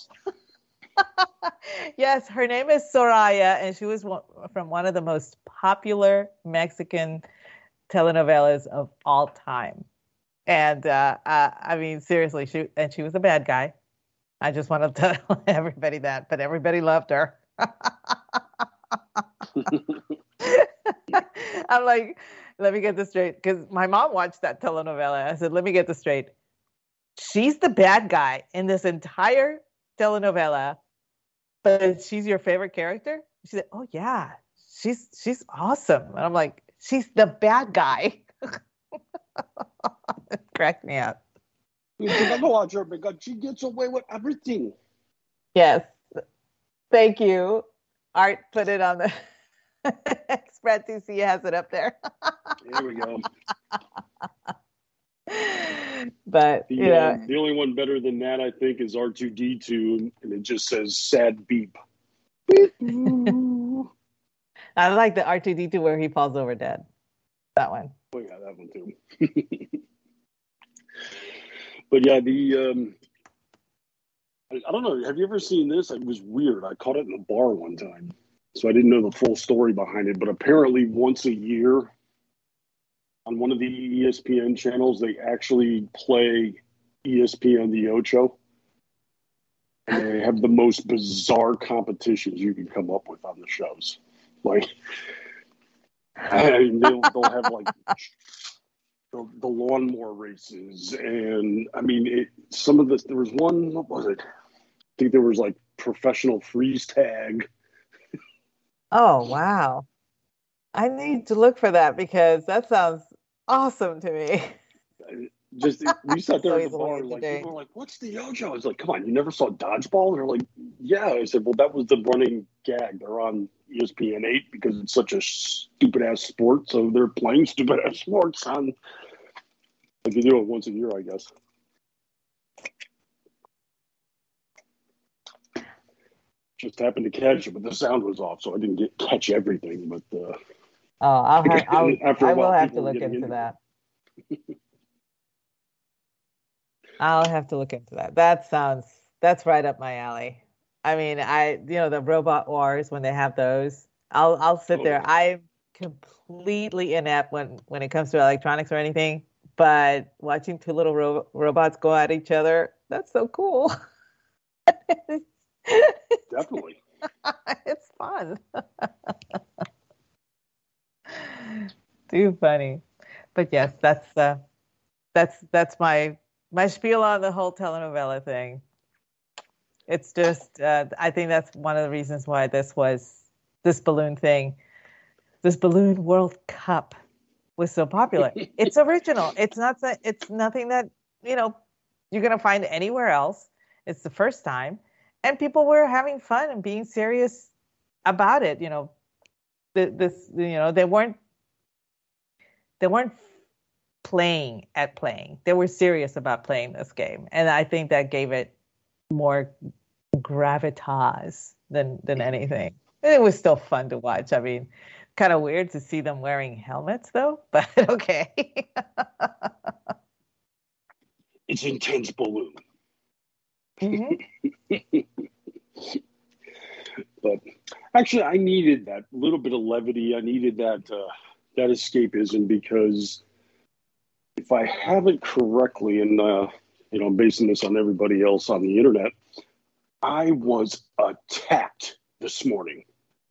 Yes, her name is Soraya, and she was one, from one of the most popular Mexican telenovelas of all time. And uh, uh, I mean, seriously, she and she was a bad guy. I just want to tell everybody that, but everybody loved her. I'm like, let me get this straight, because my mom watched that telenovela. I said, let me get this straight. She's the bad guy in this entire telenovela, but she's your favorite character? She said, oh yeah, she's she's awesome. And I'm like, she's the bad guy. It cracked me up. You gotta watch her because she gets away with everything. Yes. Thank you. Art put it on the Express T C has it up there. There we go. But The, you know, uh, the only one better than that, I think, is R two D two, and it just says sad beep. Beep. I like the R two D two where he falls over dead. That one. Oh yeah, that one too. But yeah, the um, I, I don't know. Have you ever seen this? It was weird. I caught it in a bar one time, so I didn't know the full story behind it. But apparently, once a year, on one of the E S P N channels, they actually play E S P N The Ocho. And they have the most bizarre competitions you can come up with on the shows. Like, I mean, they'll, they'll have like the, the lawnmower races. And I mean, it, some of this, there was one, what was it? I think there was like professional freeze tag. Oh, wow. I need to look for that because that sounds awesome to me. Just we sat there So at he's the a bar, lawyer like today. people were like, "What's the Ojo?" I was like, "Come on, you never saw dodgeball?" They're like, "Yeah." I said, "Well, that was the running gag. They're on E S P N eight because it's such a stupid ass sport, so they're playing stupid ass sports on. Like you do it once a year, I guess." Just happened to catch it, but the sound was off, so I didn't get catch everything. But uh, Oh, I'll have I'll after a I while, will have people to were look getting into into that. I'll have to look into that. That sounds that's right up my alley. I mean, I you know the robot wars when they have those. I'll I'll sit Oh, there. yeah. I'm completely inept when when it comes to electronics or anything, but watching two little ro- robots go at each other, that's so cool. Definitely. It's fun. Too funny. But yes, that's uh that's that's my my spiel on the whole telenovela thing. It's just uh, I think that's one of the reasons why this was this balloon thing, this balloon World Cup was so popular. It's original. It's not that it's nothing that, you know, you're going to find anywhere else. It's the first time, and people were having fun and being serious about it, you know. This you know, they weren't they weren't playing at playing. They were serious about playing this game, and I think that gave it more gravitas than than anything. It was still fun to watch. I mean, kind of weird to see them wearing helmets, though, but okay. It's intense balloon. Mm-hmm. But actually, I needed that little bit of levity. I needed that uh, that escapism because if I have it correctly, and uh, you know, basing this on everybody else on the internet, I was attacked this morning.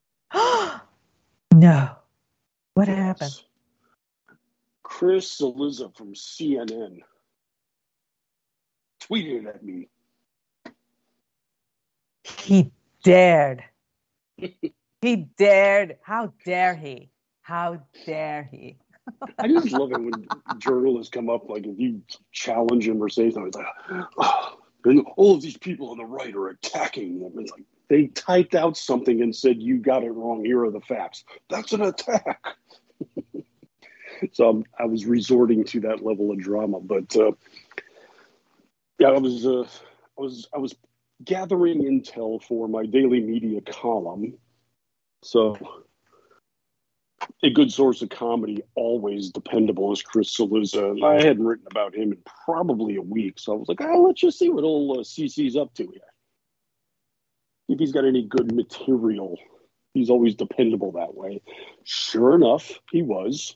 No. What Yes. happened? Chris Cillizza from C N N tweeted at me. He dared. He dared. How dare he? How dare he? I just love it when journalists come up, like if you challenge him or say something, it's like, oh, and all of these people on the right are attacking them. It's like they typed out something and said, you got it wrong. Here are the facts. That's an attack. So um, I was resorting to that level of drama. But uh, yeah, I was, uh, I was, I was gathering intel for my daily media column. So a good source of comedy, always dependable, is Chris Cillizza. And I hadn't written about him in probably a week. So I was like, oh, let's just see what old uh, C C's up to here. If he's got any good material. He's always dependable that way. Sure enough, he was.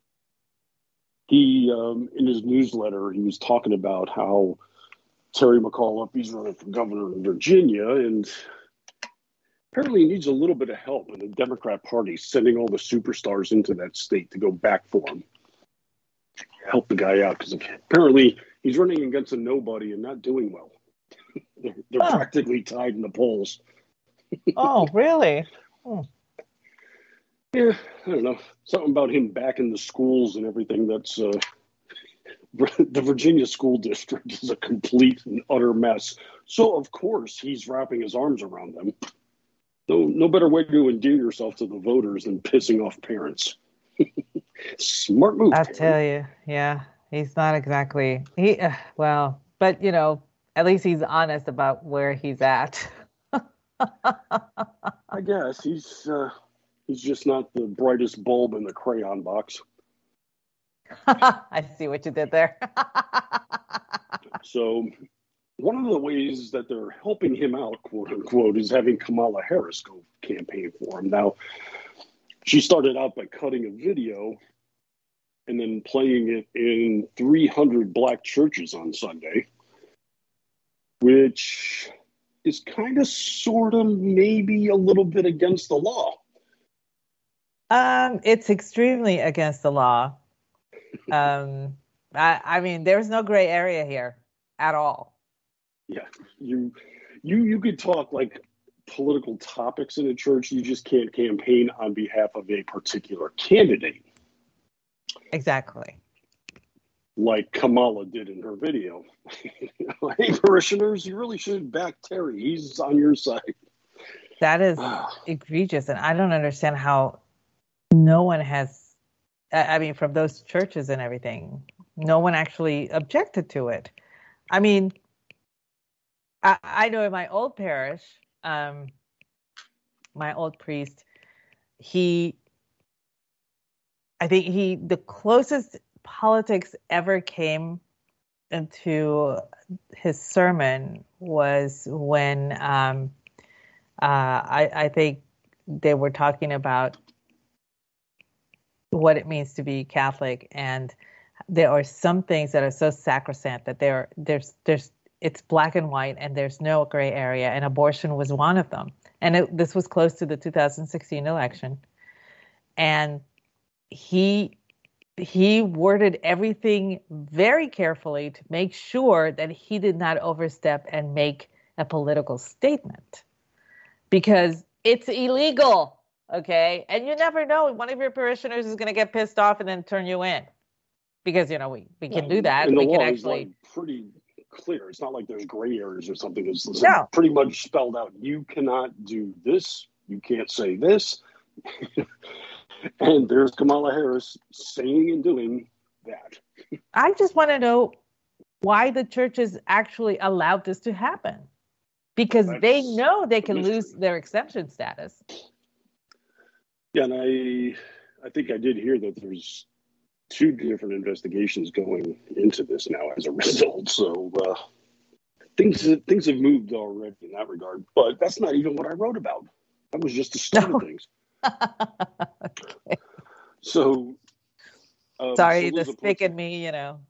He, um, in his newsletter, he was talking about how Terry McAuliffe, he's running for governor of Virginia, and apparently he needs a little bit of help in the Democrat Party, sending all the superstars into that state to go back for him. Help the guy out, because apparently he's running against a nobody and not doing well. They're, they're oh. practically tied in the polls. Oh, really? Oh. Yeah, I don't know. Something about him back in the schools and everything. That's uh, the Virginia school district is a complete and utter mess. So, of course, he's wrapping his arms around them. No, no better way to endear yourself to the voters than pissing off parents. Smart move. I Terry. tell you, yeah, he's not exactly he. Uh, well, but you know, at least he's honest about where he's at. I guess he's uh, he's just not the brightest bulb in the crayon box. I see what you did there. So. One of the ways that they're helping him out, quote unquote, is having Kamala Harris go campaign for him. Now, she started out by cutting a video and then playing it in three hundred black churches on Sunday, which is kind of, sort of, maybe a little bit against the law. Um, it's extremely against the law. Um, I, I mean, there's no gray area here at all. Yeah, you you you could talk like political topics in a church. You just can't campaign on behalf of a particular candidate. Exactly. Like Kamala did in her video. Hey, parishioners, you really should back Terry. He's on your side. That is egregious, and I don't understand how no one has, I mean, from those churches and everything, no one actually objected to it. I mean, I, I know in my old parish, um, my old priest, he, I think he, the closest politics ever came into his sermon was when um, uh, I, I think they were talking about what it means to be Catholic, and there are some things that are so sacrosanct that there, there's, there's, it's black and white, and there's no gray area, and abortion was one of them. And it, this was close to the two thousand sixteen election, and he he worded everything very carefully to make sure that he did not overstep and make a political statement, because it's illegal, okay? And you never know, one of your parishioners is going to get pissed off and then turn you in, because, you know, we, we can do that. And the we law can actually is like pretty clear. It's not like there's gray areas or something. It's, it's no. pretty much spelled out. You cannot do this. You can't say this. And there's Kamala Harris saying and doing that. I just want to know why the churches actually allowed this to happen, because That's they know they can mystery. lose their exemption status. Yeah, and I, I think I did hear that there's two different investigations going into this now as a result. So uh, things things have moved already in that regard. But that's not even what I wrote about. That was just the start No. of things. Okay. So, um, sorry, so the puts, spick in me, you know.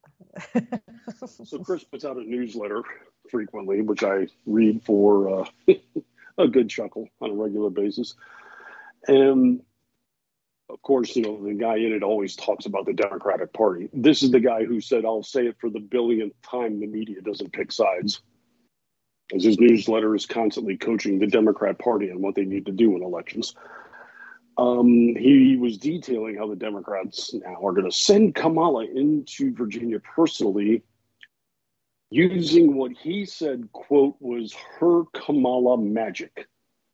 So Chris puts out a newsletter frequently, which I read for uh, a good chuckle on a regular basis. And of course, you know, the guy in it always talks about the Democratic Party. This is the guy who said, I'll say it for the billionth time, the media doesn't pick sides. as his newsletter is constantly coaching the Democrat Party on what they need to do in elections. Um, he was detailing how the Democrats now are going to send Kamala into Virginia personally, using what he said, quote, was her Kamala magic.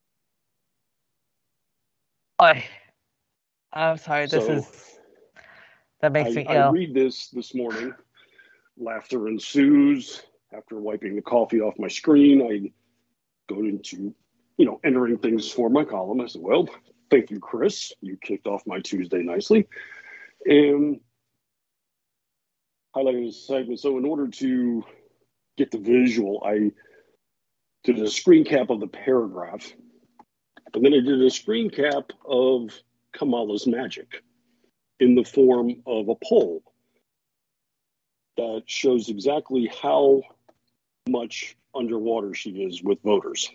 I, I'm sorry, this so is, that makes I, me I ill. read this this morning. Laughter ensues. After wiping the coffee off my screen, I go into, you know, entering things for my column. I said, well, thank you, Chris. You kicked off my Tuesday nicely. And highlighting this segment. So in order to get the visual, I did a screen cap of the paragraph. And then I did a screen cap of Kamala's magic in the form of a poll that shows exactly how much underwater she is with voters.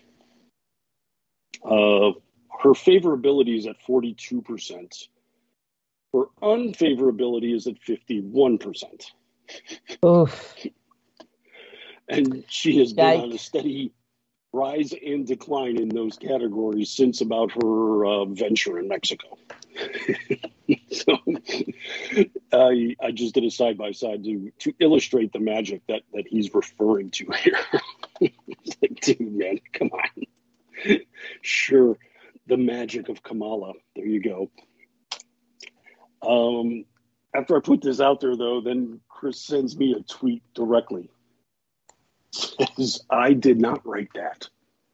Uh, her favorability is at forty-two percent. Her unfavorability is at fifty-one percent. Oof. And she has been Yikes. on a steady rise and decline in those categories since about her uh, venture in Mexico. So I, I just did a side-by-side to to illustrate the magic that, that he's referring to here. Like, dude, man, come on. Sure, the magic of Kamala. There you go. Um, after I put this out there, though, then Chris sends me a tweet directly. Says, I did not write that.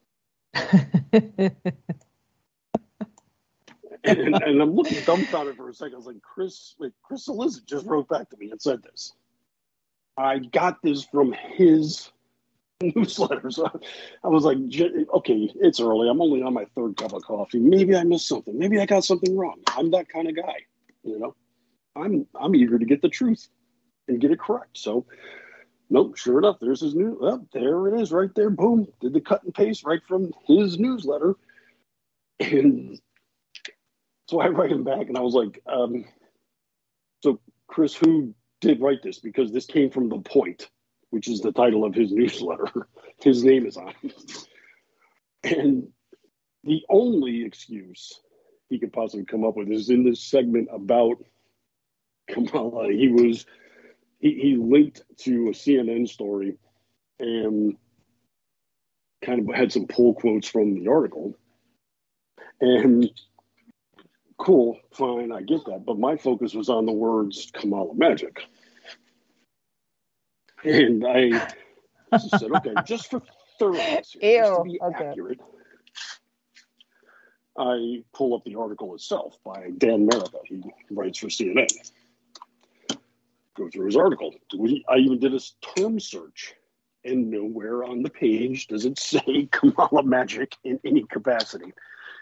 and, and, and I'm looking dumbfounded for a second. I was like, Chris, like, Chris Elizabeth just wrote back to me and said this. I got this from his newsletter. So I was like, okay, it's early. I'm only on my third cup of coffee. Maybe I missed something. Maybe I got something wrong. I'm that kind of guy, you know. I'm I'm eager to get the truth and get it correct. So, nope, sure enough, there's his new. Oh, there it is, right there. Boom, did the cut and paste right from his newsletter, and so I write him back, and I was like, um, so Chris, who did write this? Because this came from The Point, which is the title of his newsletter. His name is on it. And the only excuse he could possibly come up with is in this segment about Kamala. He was he, he linked to a C N N story and kind of had some pull quotes from the article. And cool, fine, I get that. But my focus was on the words Kamala magic. And I just said, okay, just for thoroughness, here, just to be okay. accurate, I pull up the article itself by Dan Merida. He writes for C N N. Go through his article. I even did a term search, and nowhere on the page does it say Kamala magic in any capacity.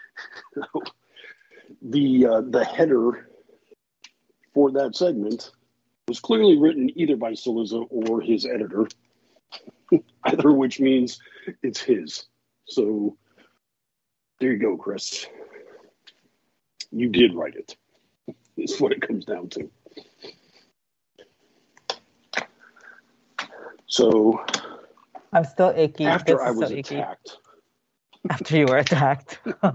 the uh, the header for that segment was clearly written either by Saliza or his editor, either of which means it's his. So there you go, Chris. You did write it. That's what it comes down to. So I'm still icky. After This I is was so icky. attacked. After you were attacked.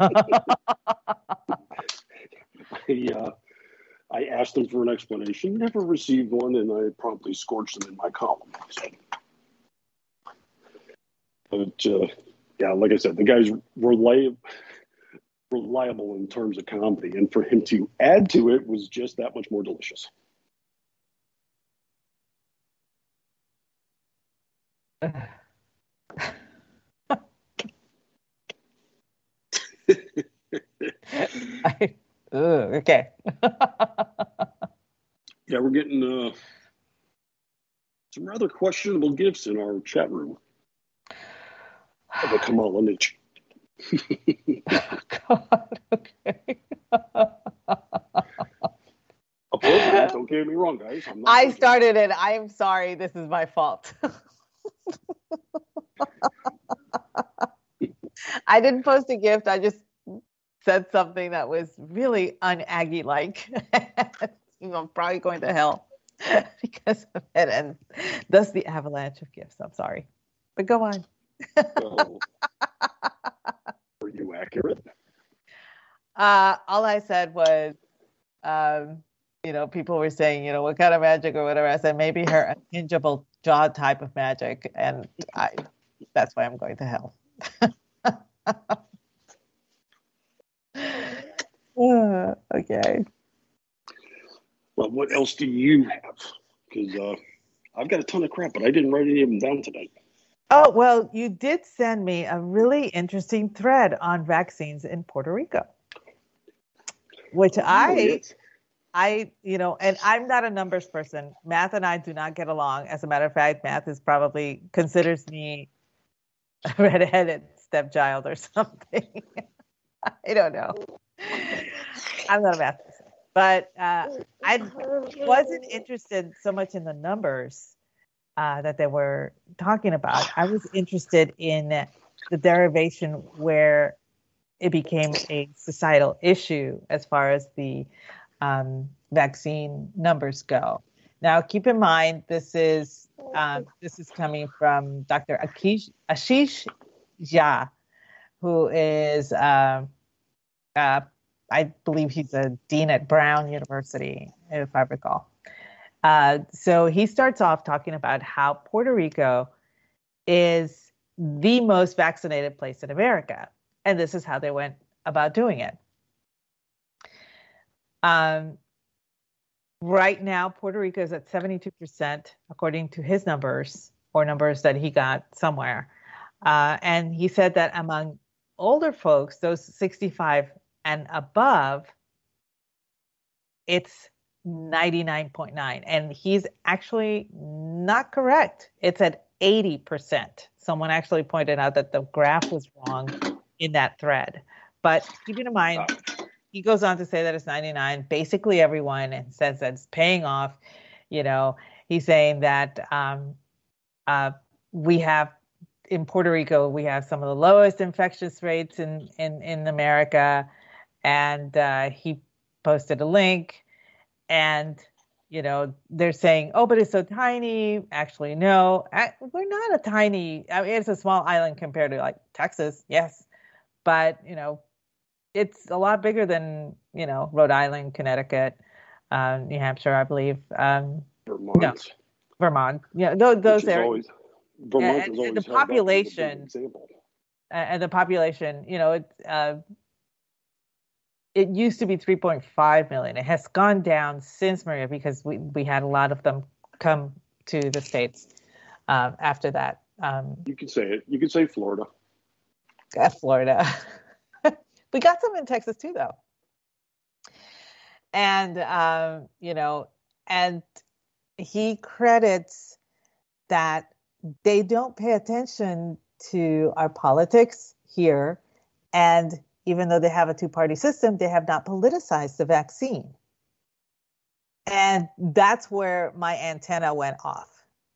I, uh, I asked him for an explanation, never received one, and I promptly scorched them in my column. So, but, uh, yeah, like I said, the guy's reliable, reliable in terms of comedy, and for him to add to it was just that much more delicious. I, ugh, okay. Yeah, we're getting uh, some rather questionable gifts in our chat room of a Kamala niche. Oh, God, okay. Appropriate, don't get me wrong, guys. I'm not I judging. started it. I'm sorry. This is my fault. I didn't post a gift. I just said something that was really un-Aggie-like. You know, I'm probably going to hell because of it. And thus the avalanche of gifts. I'm sorry. But go on. So, were you accurate? Uh, all I said was, um, you know, people were saying, you know, what kind of magic or whatever. I said maybe her unchangeable jaw type of magic, and I, that's why I'm going to hell. uh, okay. Well, what else do you have? Because uh, I've got a ton of crap, but I didn't write any of them down tonight. Oh, well, you did send me a really interesting thread on vaccines in Puerto Rico, which I, Oh, yes. I, you know, and I'm not a numbers person. Math and I do not get along. As a matter of fact, math is probably considers me a redheaded stepchild or something. I don't know. I'm not a math person. But uh, I wasn't interested so much in the numbers uh, that they were talking about. I was interested in the derivation where it became a societal issue as far as the um, vaccine numbers go. Now, keep in mind, this is um, this is coming from Doctor Akish, Ashish Jha, who is uh, uh, I believe he's a dean at Brown University, if I recall. Uh, so he starts off talking about how Puerto Rico is the most vaccinated place in America. And this is how they went about doing it. Um, right now, Puerto Rico is at seventy-two percent, according to his numbers, or numbers that he got somewhere. Uh, and he said that among older folks, those sixty-five and above, it's ninety-nine point nine. And he's actually not correct. It's at eighty percent. Someone actually pointed out that the graph was wrong in that thread. But keep in mind, he goes on to say that it's ninety-nine, basically everyone, and says that it's paying off. You know, he's saying that um, uh, we have, in Puerto Rico, we have some of the lowest infectious rates in, in, in America. And uh, he posted a link, and, you know, they're saying, oh, but it's so tiny. Actually, no, I, we're not a tiny, I mean, it's a small island compared to like Texas, yes. But, you know, it's a lot bigger than, you know, Rhode Island, Connecticut, um, New Hampshire, I believe. Um, Vermont. No, Vermont. Yeah, those, those Which is areas. always, Vermont and, is always and the held up as a big population, example. and the population, you know, it's, uh, it used to be three point five million. It has gone down since Maria because we, we had a lot of them come to the States um, after that. Um, You can say it. You can say Florida. uh, Florida. We got some in Texas too, though. And, um, you know, and he credits that they don't pay attention to our politics here. And even though they have a two-party system, they have not politicized the vaccine. And that's where my antenna went off.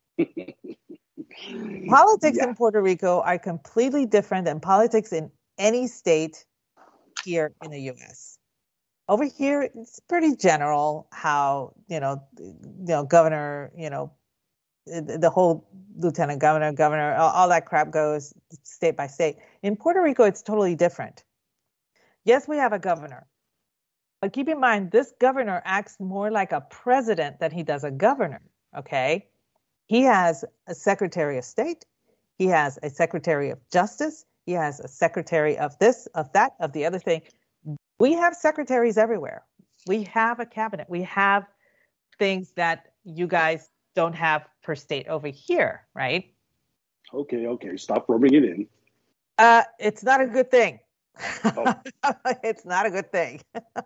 Politics Yeah. in Puerto Rico are completely different than politics in any state here in the U S. Over here, it's pretty general how, you know, you know, governor, you know, the, the whole lieutenant governor, governor, all, all that crap goes state by state. In Puerto Rico, it's totally different. Yes, we have a governor, but keep in mind, this governor acts more like a president than he does a governor, okay? He has a secretary of state. He has a secretary of justice. He has a secretary of this, of that, of the other thing. We have secretaries everywhere. We have a cabinet. We have things that you guys don't have per state over here, right? Okay, okay. Stop rubbing it in. Uh, it's not a good thing. Oh. It's not a good thing.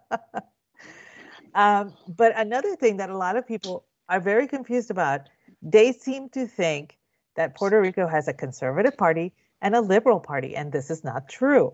um, but another thing that a lot of people are very confused about, they seem to think that Puerto Rico has a conservative party and a liberal party, and this is not true.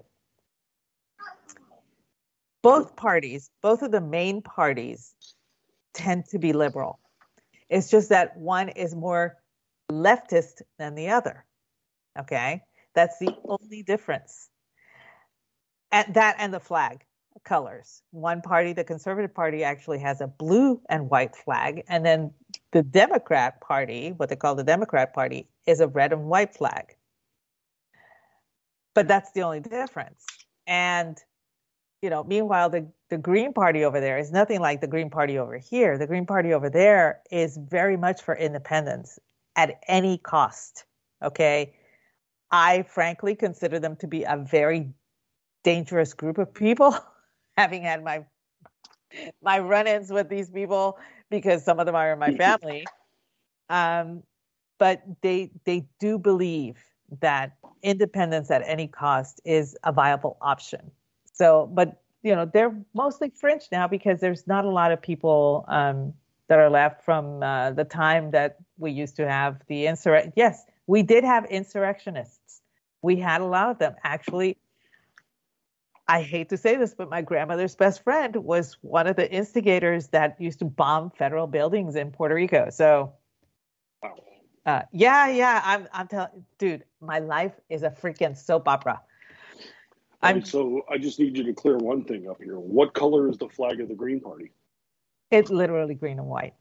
Both parties, both of the main parties, tend to be liberal. It's just that one is more leftist than the other. Okay? That's the only difference. And that and the flag colors. One party, the Conservative Party, actually has a blue and white flag. And then the Democrat Party, what they call the Democrat Party, is a red and white flag. but that's the only difference. And, you know, meanwhile, the, the Green Party over there is nothing like the Green Party over here. The Green Party over there is very much for independence at any cost. Okay. I frankly consider them to be a very dangerous group of people, having had my my run-ins with these people because some of them are in my family. Um, but they they do believe that independence at any cost is a viable option. So, but you know, they're mostly fringe now because there's not a lot of people um, that are left from uh, the time that we used to have the insurrect. Yes, we did have insurrectionists. We had a lot of them. Actually, I hate to say this, but my grandmother's best friend was one of the instigators that used to bomb federal buildings in Puerto Rico. So, uh, yeah, yeah, I'm, I'm telling, dude, my life is a freaking soap opera. I'm, right, so I just need you to clear one thing up here. What color is the flag of the Green Party? It's literally green and white.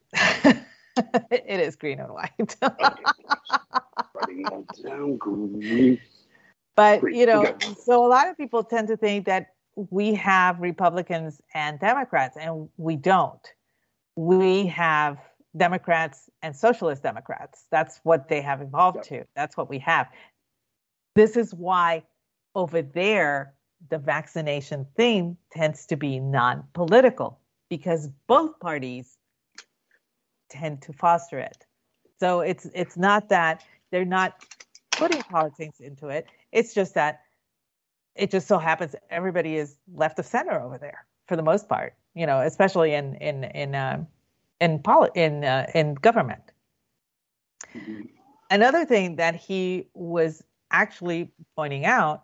It is green and white. Okay. Writing that down, green. But, green. you know, Okay. So a lot of people tend to think that we have Republicans and Democrats, and we don't. We have Democrats and socialist Democrats. That's what they have evolved yep. to. That's what we have. This is why over there, the vaccination thing tends to be non-political because both parties tend to foster it. So it's it's not that they're not putting politics into it. It's just that it just so happens everybody is left of center over there for the most part, you know, especially in in in um, in poli- in uh, in government. Mm-hmm. Another thing that he was actually pointing out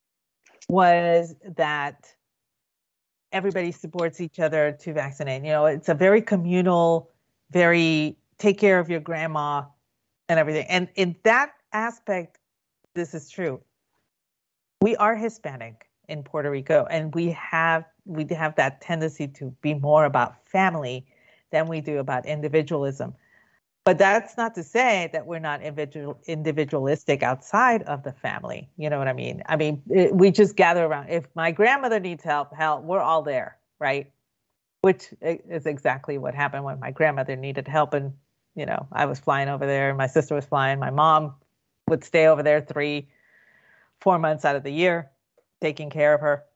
was that everybody supports each other to vaccinate. You know, it's a very communal, very take care of your grandma and everything. And in that aspect, this is true. We are Hispanic in Puerto Rico, and we have we have that tendency to be more about family than we do about individualism. But that's not to say that we're not individual, individualistic outside of the family. You know what I mean? I mean, it, we just gather around. If my grandmother needs help, help, we're all there, right? Which is exactly what happened when my grandmother needed help. And, you know, I was flying over there, my sister was flying. My mom would stay over there three, four months out of the year, taking care of her.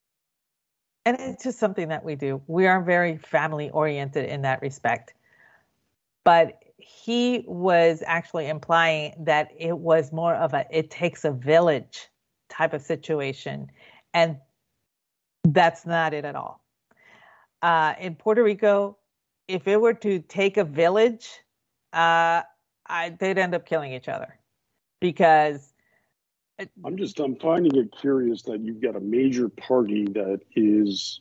And it's just something that we do. We are very family oriented in that respect. But he was actually implying that it was more of a it takes a village type of situation. And that's not it at all. Uh, in Puerto Rico, if it were to take a village, uh, I, they'd end up killing each other. Because it, I'm just I'm finding it curious that you've got a major party that is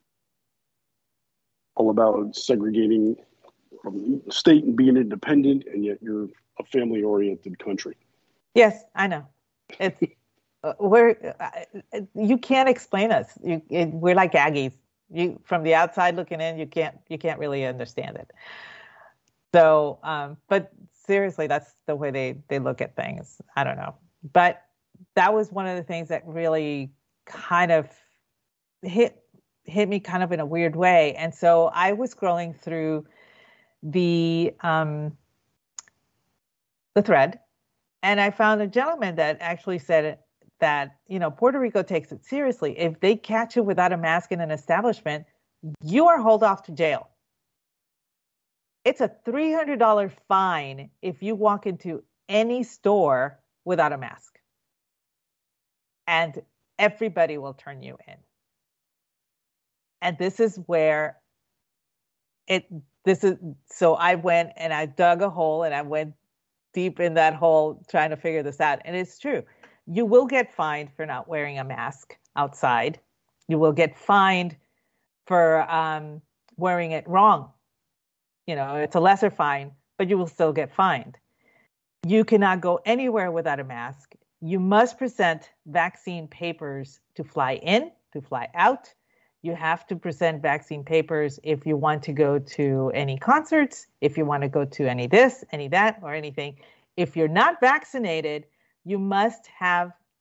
all about segregating from the state and being independent, and yet you're a family-oriented country. Yes, I know. It's uh, we're uh, you can't explain us. You, it, we're like Aggies. You from the outside looking in, you can't you can't really understand it. So, um, but seriously, that's the way they they look at things. I don't know, but that was one of the things that really kind of hit hit me kind of in a weird way. And so I was scrolling through the um, the thread, and I found a gentleman that actually said that, you know, Puerto Rico takes it seriously. If they catch you without a mask in an establishment, you are hauled off to jail. It's a three hundred dollars fine if you walk into any store without a mask. And everybody will turn you in. And this is where it This is, so I went and I dug a hole and I went deep in that hole trying to figure this out. And it's true. You will get fined for not wearing a mask outside. You will get fined for um, wearing it wrong. You know, it's a lesser fine, but you will still get fined. You cannot go anywhere without a mask. You must present vaccine papers to fly in, to fly out. You have to present vaccine papers if you want to go to any concerts, if you want to go to any this, any that, or anything. If you're not vaccinated, you must have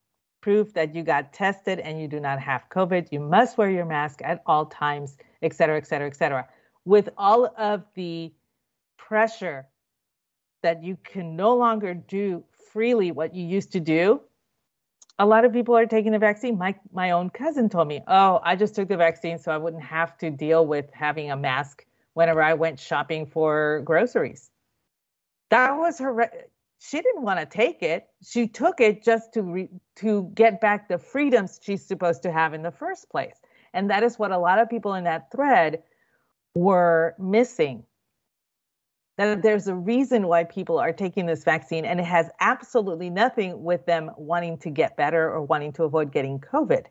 proof that you got tested and you do not have COVID. You must wear your mask at all times, et cetera, et cetera, et cetera. With all of the pressure that you can no longer do freely what you used to do, a lot of people are taking the vaccine. My my own cousin told me, oh, I just took the vaccine so I wouldn't have to deal with having a mask whenever I went shopping for groceries. That was her. She didn't want to take it. She took it just to re, to get back the freedoms she's supposed to have in the first place. And that is what a lot of people in that thread were missing. That there's a reason why people are taking this vaccine, and it has absolutely nothing with them wanting to get better or wanting to avoid getting COVID.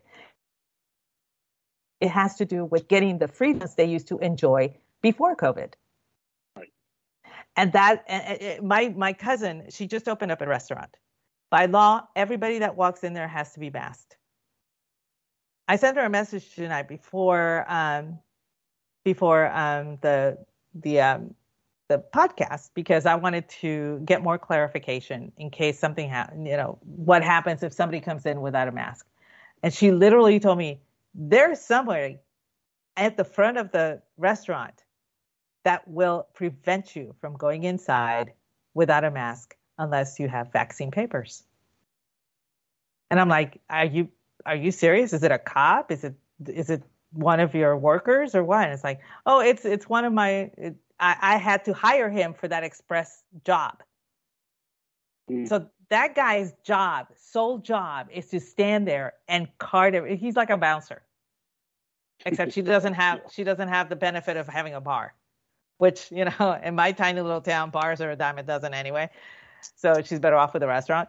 It has to do with getting the freedoms they used to enjoy before COVID. And that, uh, my my cousin, she just opened up a restaurant. By law, everybody that walks in there has to be masked. I sent her a message tonight before um, before um, the the um, the podcast, because I wanted to get more clarification in case something happens. You know, what happens if somebody comes in without a mask? And she literally told me there's somebody at the front of the restaurant that will prevent you from going inside without a mask unless you have vaccine papers. And I'm like, are you are you serious? Is it a cop? Is it is it one of your workers or what? And it's like, oh, it's it's one of my, it, I, I had to hire him for that express job. Mm. So that guy's job, sole job, is to stand there and card it. He's like a bouncer, except she doesn't have she doesn't have the benefit of having a bar. Which, you know, in my tiny little town, bars are a dime a dozen anyway. So she's better off with a restaurant.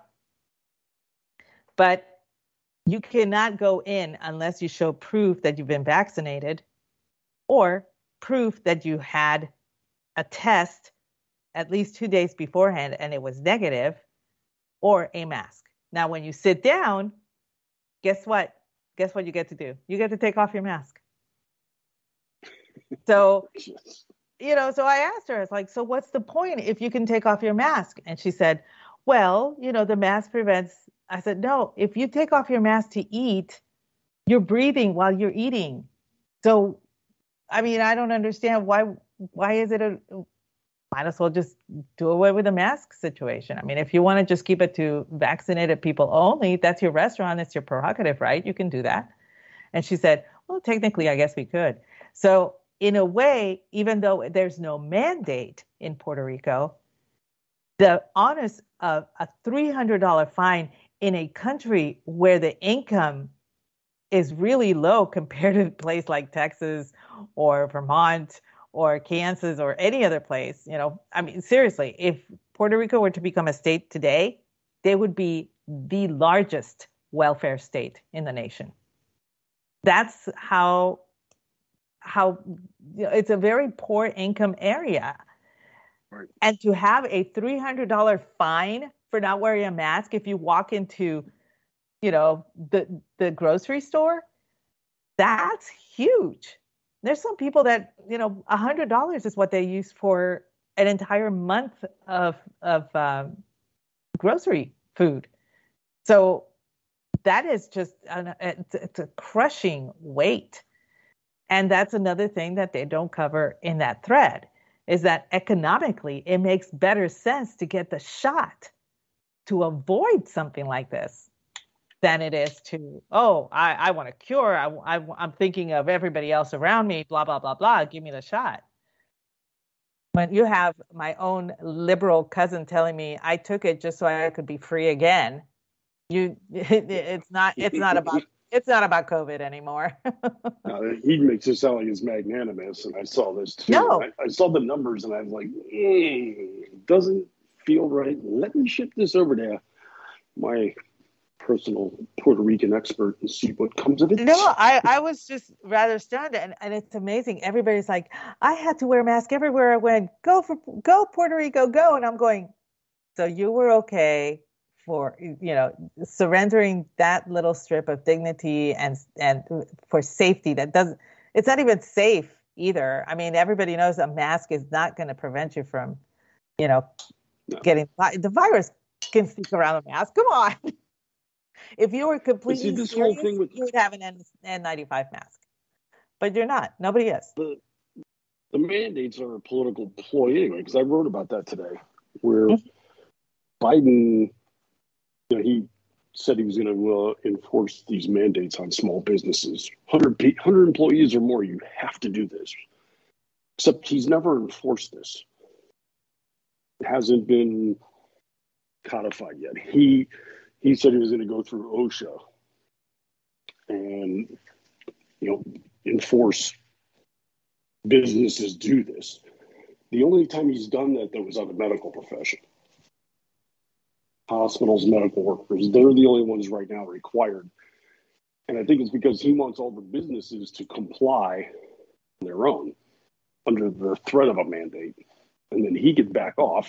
But you cannot go in unless you show proof that you've been vaccinated or proof that you had a test at least two days beforehand and it was negative, or a mask. Now, when you sit down, guess what? Guess what you get to do? You get to take off your mask. So... You know, so I asked her, it's like, so what's the point if you can take off your mask? And she said, well, you know, the mask prevents. I said, no, if you take off your mask to eat, you're breathing while you're eating. So, I mean, I don't understand why, why is it a, might as well just do away with the mask situation. I mean, if you want to just keep it to vaccinated people only, that's your restaurant, it's your prerogative, right? You can do that. And she said, well, technically, I guess we could. So, in a way, even though there's no mandate in Puerto Rico, the onus of a three hundred dollars fine in a country where the income is really low compared to a place like Texas or Vermont or Kansas or any other place, you know, I mean, seriously, if Puerto Rico were to become a state today, they would be the largest welfare state in the nation. That's how how you know, it's a very poor income area. Right. And to have a three hundred dollars fine for not wearing a mask if you walk into, you know, the the grocery store, that's huge. There's some people that, you know, one hundred dollars is what they use for an entire month of of um, grocery food. So that is just an, it's, it's a crushing weight. And that's another thing that they don't cover in that thread, is that economically, it makes better sense to get the shot to avoid something like this than it is to, oh, I, I want a cure. I, I, I'm thinking of everybody else around me, blah, blah, blah, blah. Give me the shot. When you have my own liberal cousin telling me I took it just so I could be free again, you, it, it's not, it's not about It's not about COVID anymore. uh, he makes it sound like it's magnanimous, and I saw this too. No. I, I saw the numbers, and I was like, mm, it doesn't feel right. Let me ship this over to my personal Puerto Rican expert and see what comes of it. No, I, I was just rather stunned, and, and it's amazing. Everybody's like, I had to wear a mask everywhere I went. Go for go Puerto Rico, go. And I'm going, so you were okay for, you know, surrendering that little strip of dignity and and for safety that doesn't, it's not even safe either. I mean, everybody knows a mask is not going to prevent you from, you know, no. getting, the virus can stick around a mask. Come on. If you were completely this serious, whole thing with you would have an N ninety-five mask. But you're not. Nobody is. the the mandates are a political ploy anyway, because I wrote about that today, where Mm-hmm. Biden, you know, he said he was going to uh, enforce these mandates on small businesses. one hundred, one hundred employees or more, you have to do this. Except he's never enforced this. It hasn't been codified yet. He he said he was going to go through OSHA and, you know, enforce businesses do this. The only time he's done that, though, was on the medical profession. Hospitals, medical workers, they're the only ones right now required. And I think it's because he wants all the businesses to comply on their own under the threat of a mandate. And then he could back off.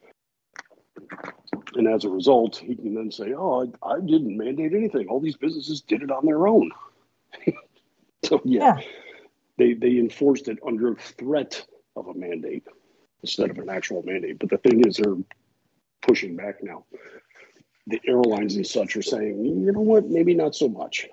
And as a result, he can then say, oh, I, I didn't mandate anything. All these businesses did it on their own. So, yeah, yeah, they they enforced it under threat of a mandate instead of an actual mandate. But the thing is, they're pushing back now. The airlines and such are saying, you know what, maybe not so much.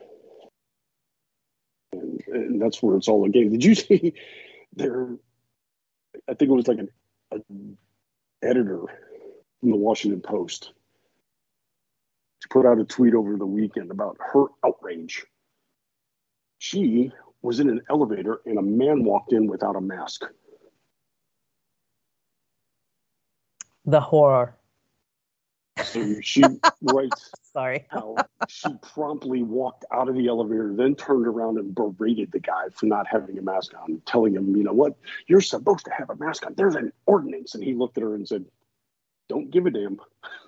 And, and that's where it's all a game. Did you see there, I think it was like an, an editor from the Washington Post. She put out a tweet over the weekend about her outrage. She was in an elevator and a man walked in without a mask. The horror. So she writes Sorry. how she promptly walked out of the elevator, then turned around and berated the guy for not having a mask on, telling him, you know what, you're supposed to have a mask on. There's an ordinance. And he looked at her and said, don't give a damn.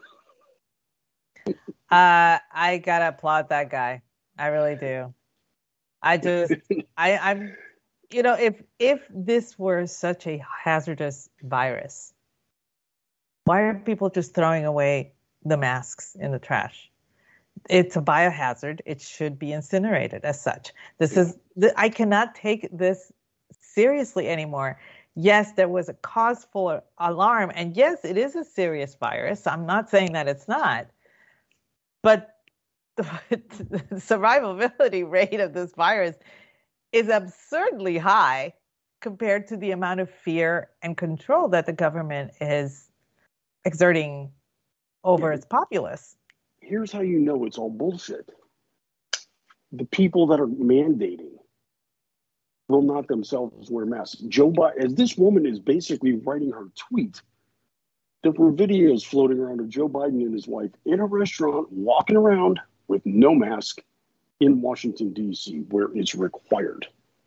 uh, I got to applaud that guy. I really do. I just, I, I'm, you know, if if this were such a hazardous virus, why are people just throwing away the masks in the trash? It's a biohazard. It should be incinerated as such. This is, I cannot take this seriously anymore. Yes, there was a cause for alarm. And yes, it is a serious virus. I'm not saying that it's not. But the, the survivability rate of this virus is absurdly high compared to the amount of fear and control that the government is exerting over its populace. Here's how you know it's all bullshit. The people that are mandating will not themselves wear masks. Joe Biden, as this woman is basically writing her tweet, there were videos floating around of Joe Biden and his wife in a restaurant walking around with no mask in Washington, D C, where it's required.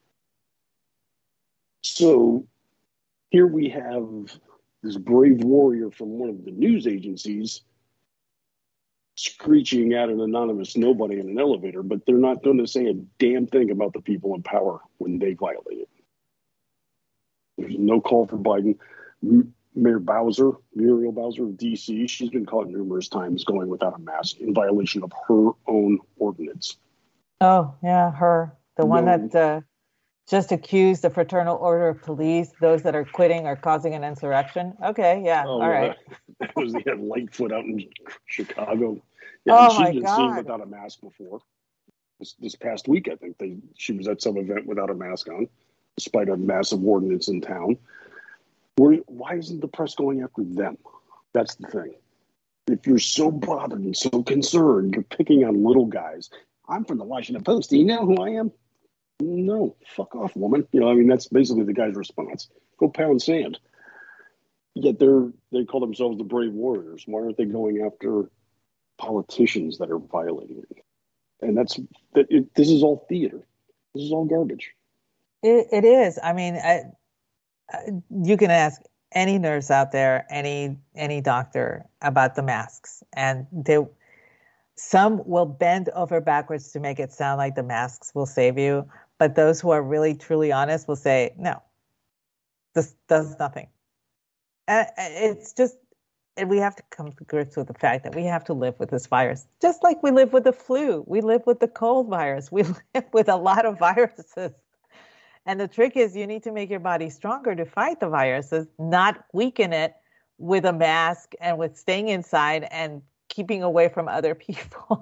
So here we have this brave warrior from one of the news agencies screeching at an anonymous nobody in an elevator, but they're not going to say a damn thing about the people in power when they violate it. There's no call for Biden. Mayor Bowser, Muriel Bowser of D C, she's been caught numerous times going without a mask in violation of her own ordinance. Oh, yeah, her. The one No. that uh, just accused the Fraternal Order of Police, those that are quitting or causing an insurrection. Okay, yeah, Oh, all right. That was the Lightfoot out in Chicago. Yeah, Oh, and she's my been God. seen without a mask before. This, this past week, I think they she was at some event without a mask on, despite a massive ordinance in town. Where, why isn't the press going after them? That's the thing. If you're so bothered and so concerned, you're picking on little guys. I'm from the Washington Post. Do you know who I am? No, fuck off, woman. You know, I mean, that's basically the guy's response. Go pound sand. Yet they're they call themselves the brave warriors. Why aren't they going after politicians that are violating it? And that's that. It, this is all theater. This is all garbage. It, it is. I mean, I, you can ask any nurse out there, any any doctor about the masks, and they some will bend over backwards to make it sound like the masks will save you, but those who are really truly honest will say, no, this does nothing. And it's just, and we have to come to grips with the fact that we have to live with this virus, just like we live with the flu, we live with the cold virus, we live with a lot of viruses. And the trick is you need to make your body stronger to fight the viruses, not weaken it with a mask and with staying inside and keeping away from other people.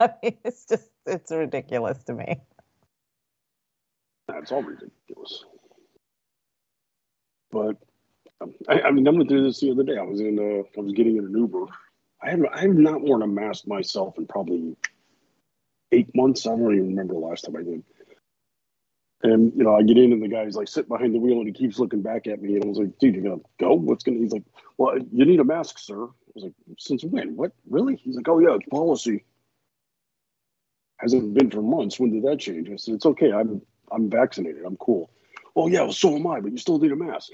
I mean, it's just, it's ridiculous to me. That's all ridiculous. But um, I, I mean, I went through this the other day. I was in, uh, I was getting in an Uber. I have, I have not worn a mask myself in probably eight months. I don't even remember the last time I did. And, you know, I get in and the guy's like sitting behind the wheel and he keeps looking back at me. And I was like, dude, you're going to go? What's going to, he's like, well, you need a mask, sir. I was like, since when? What? Really? He's like, oh, yeah, it's policy. Hasn't been for months. When did that change? I said, it's okay. I'm I'm vaccinated. I'm cool. Oh, yeah, well, so am I, but you still need a mask.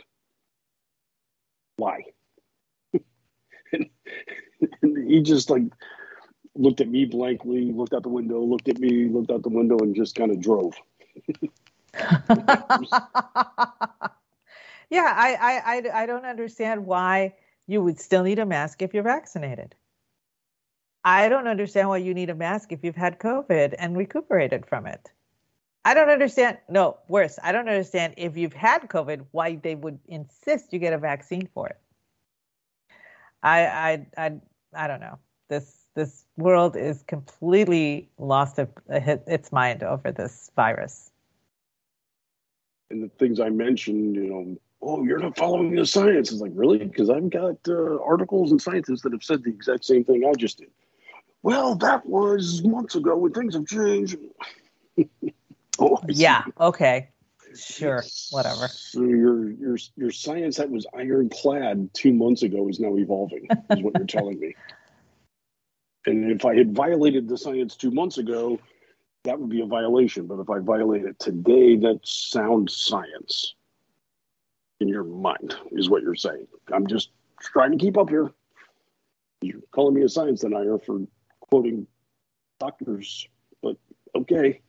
Why? and, and he just like looked at me blankly, looked out the window, looked at me, looked out the window, and just kind of drove. Yeah, I, I, I, I don't understand why you would still need a mask if you're vaccinated. I don't understand why you need a mask if you've had COVID and recuperated from it. I don't understand. No, worse. I don't understand if you've had COVID, why they would insist you get a vaccine for it. I, I, I, I don't know. This, this world is completely lost a, a, its mind over this virus. And the things I mentioned, you know, oh, you're not following the science. It's like, really? Because I've got uh, articles and scientists that have said the exact same thing I just did. Well, that was months ago when things have changed. oh, yeah. Okay. Sure. Whatever. So your your your science that was ironclad two months ago is now evolving, is what you're telling me. And if I had violated the science two months ago, that would be a violation. But if I violate it today, that's sound science in your mind, is what you're saying. I'm just trying to keep up here. You're calling me a science denier for quoting doctors, but okay.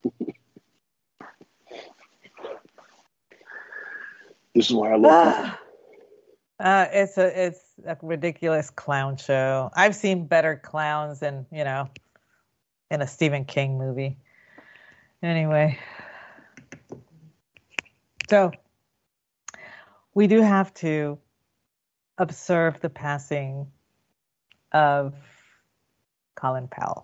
This is why I love uh, it's a it's a ridiculous clown show. I've seen better clowns than, you know, in a Stephen King movie. Anyway, so we do have to observe the passing of Colin Powell.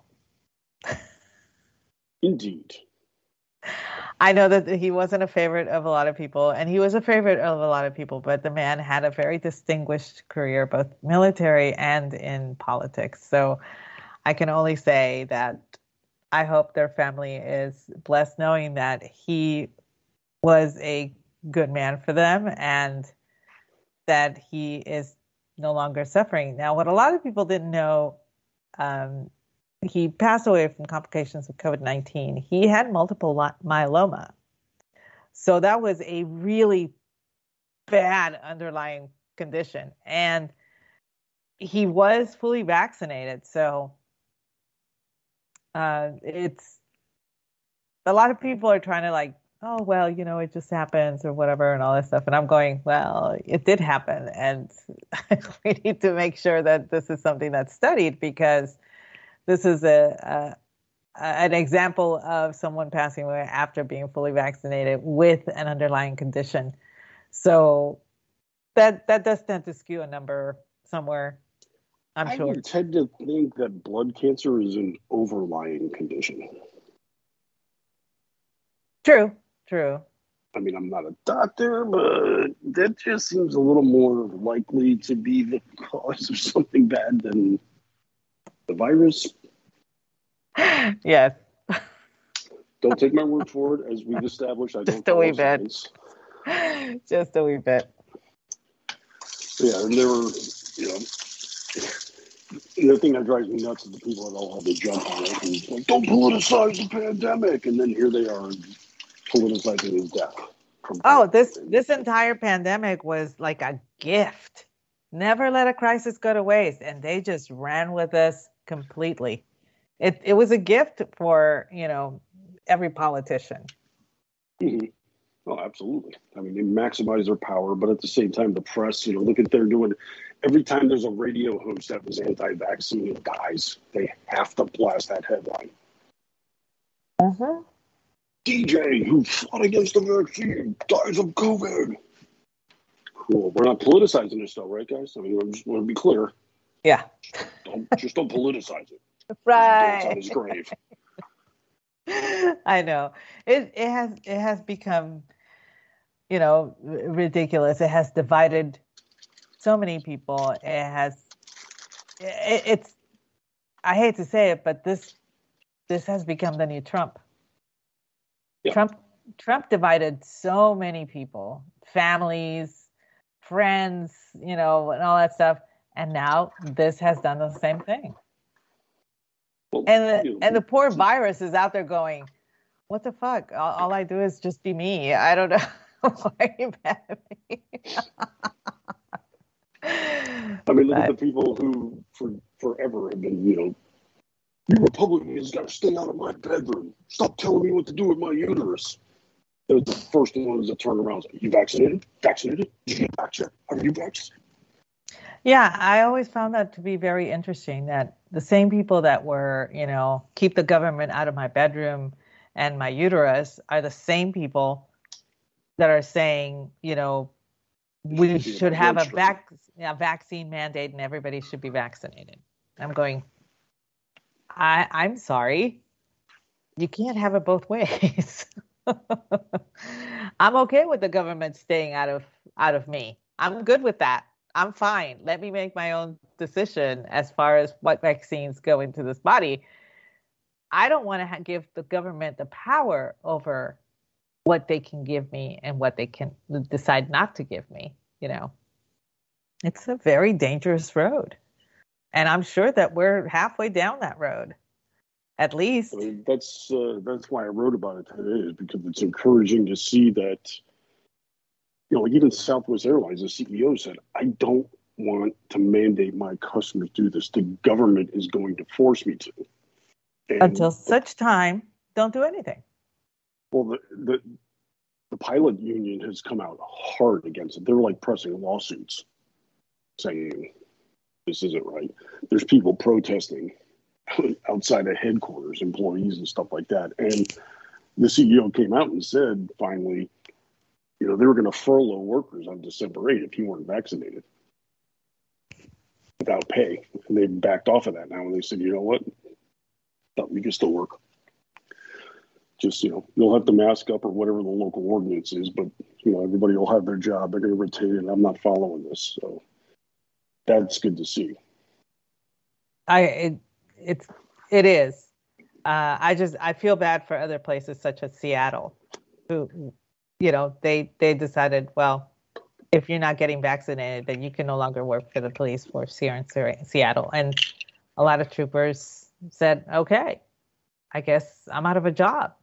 Indeed. I know that he wasn't a favorite of a lot of people, and he was a favorite of a lot of people, but the man had a very distinguished career, both military and in politics. So I can only say that I hope their family is blessed knowing that he was a good man for them and that he is no longer suffering. Now, what a lot of people didn't know, um, he passed away from complications of COVID nineteen. He had multiple myeloma. So that was a really bad underlying condition. And he was fully vaccinated. So uh, it's a lot of people are trying to like, oh, well, you know, it just happens or whatever and all this stuff. And I'm going, well, it did happen. And we need to make sure that this is something that's studied, because this is a, a an example of someone passing away after being fully vaccinated with an underlying condition. So that that does tend to skew a number somewhere, I'm I sure. would tend to think that blood cancer is an overlying condition. True, true. I mean, I'm not a doctor, but that just seems a little more likely to be the cause of something bad than the virus. Yes. Don't take my word for it. As we've established, I Just don't a wee follow bit. science. Just a wee bit. Yeah, and there were, you know, the thing that drives me nuts is the people that all have to jump on it and like, don't politicize the pandemic, and then here they are politicizing his death. Oh, this this entire pandemic was like a gift. Never let a crisis go to waste, and they just ran with us completely. It it was a gift for, you know, every politician. Mm-hmm. Oh, absolutely. I mean, they maximize their power, but at the same time, the press, you know, look at they're doing. Every time there's a radio host that was anti-vaccine and dies, they have to blast that headline. Uh-huh. D J who fought against the vaccine dies of COVID. Cool. We're not politicizing this, though, right, guys? I mean, I just want to be clear. Yeah. Don't just don't politicize it. Right. On his grave. I know. It it has it has become, you know, ridiculous. It has divided so many people. It has it, it's I hate to say it, but this this has become the new Trump. Yeah. Trump Trump divided so many people, families, friends, you know, and all that stuff. And now this has done the same thing. Well, and the, you know, and the poor virus is out there going, what the fuck? All, all I do is just be me. I don't know. Why are you mad at me? I mean, look but, at the people who for forever have been, you know, you Republicans got to stay out of my bedroom. Stop telling me what to do with my uterus. They're the first ones that turn around and say, you vaccinated? Vaccinated? Did you get vaccinated? Are you vaccinated? Yeah, I always found that to be very interesting, that the same people that were, you know, keep the government out of my bedroom and my uterus are the same people that are saying, you know, we should have a, vac- a vaccine mandate and everybody should be vaccinated. I'm going, I, I'm sorry. You can't have it both ways. I'm okay with the government staying out of out of me. I'm good with that. I'm fine. Let me make my own decision as far as what vaccines go into this body. I don't want to ha- give the government the power over what they can give me and what they can decide not to give me. You know, it's a very dangerous road. And I'm sure that we're halfway down that road, at least. I mean, that's uh, that's why I wrote about it today, is because it's encouraging to see that, you know, like even Southwest Airlines, the C E O said, I don't want to mandate my customers do this. The government is going to force me to. And, Until such time, don't do anything. Well, the, the the pilot union has come out hard against it. They're like pressing lawsuits saying this isn't right. There's people protesting outside of headquarters, employees and stuff like that. And the C E O came out and said, finally, you know, they were going to furlough workers on December eighth if you weren't vaccinated without pay. And they backed off of that now. And they said, you know what? No, you can still work. Just, you know, you'll have to mask up or whatever the local ordinance is, but, you know, everybody will have their job. They're going to retain it. I'm not following this. So that's good to see. I, it, it's, it is. Uh, I just, I feel bad for other places such as Seattle, who, you know, they, they decided, well, if you're not getting vaccinated, then you can no longer work for the police force here in Seattle. And a lot of troopers said, okay, I guess I'm out of a job.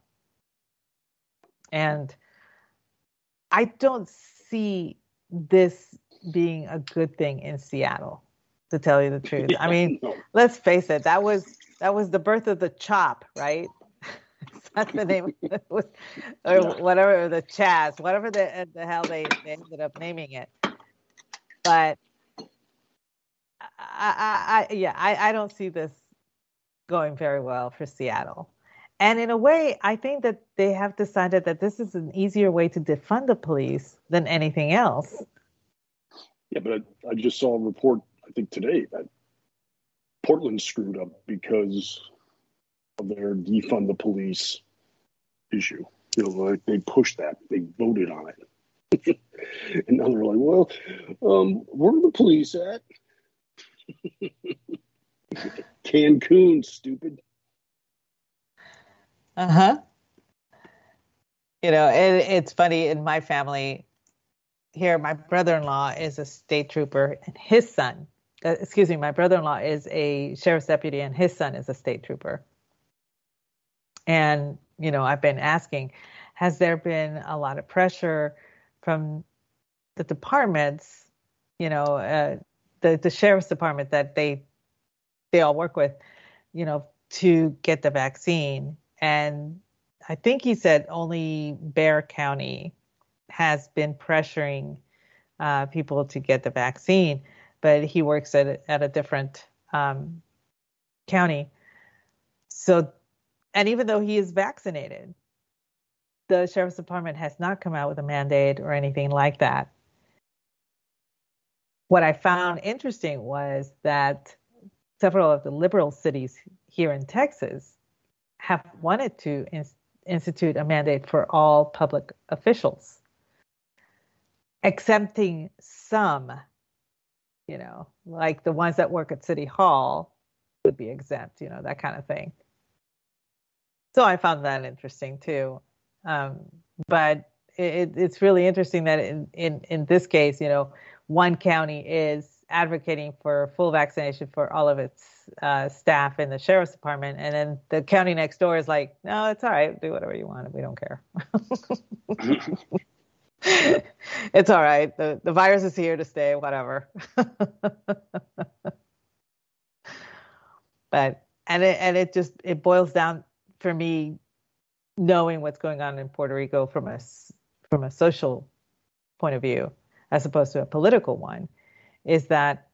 And I don't see this being a good thing in Seattle, to tell you the truth. Yeah, I mean, no. Let's face it, that was that was the birth of the CHOP, right? That's the name, it was, or yeah. whatever, the Chaz, whatever the, the hell they, they ended up naming it. But I, I, I yeah, I, I don't see this going very well for Seattle. And in a way, I think that they have decided that this is an easier way to defund the police than anything else. Yeah, but I, I just saw a report, I think today, that Portland screwed up because of their defund the police issue. You know, like they pushed that, they voted on it. And now they're like, well, um, where are the police at? Cancun, stupid. Uh-huh. You know, it, it's funny, in my family here, my brother-in-law is a state trooper and his son, uh, excuse me, my brother-in-law is a sheriff's deputy and his son is a state trooper. And, you know, I've been asking, has there been a lot of pressure from the departments, you know, uh, the, the sheriff's department that they, they all work with, you know, to get the vaccine? And I think he said only Bexar County has been pressuring uh, people to get the vaccine, but he works at, at a different um, county. So, and even though he is vaccinated, the sheriff's department has not come out with a mandate or anything like that. What I found interesting was that several of the liberal cities here in Texas have wanted to in, institute a mandate for all public officials, exempting some, you know, like the ones that work at City Hall would be exempt, you know, that kind of thing. So I found that interesting too. Um, but it, it's really interesting that in, in, in this case, you know, one county is advocating for full vaccination for all of its uh, staff in the sheriff's department. And then the county next door is like, no, it's all right. Do whatever you want. We don't care. It's all right. The, the virus is here to stay, whatever. But, and it, and it just, it boils down for me, knowing what's going on in Puerto Rico from a, from a social point of view, as opposed to a political one, is that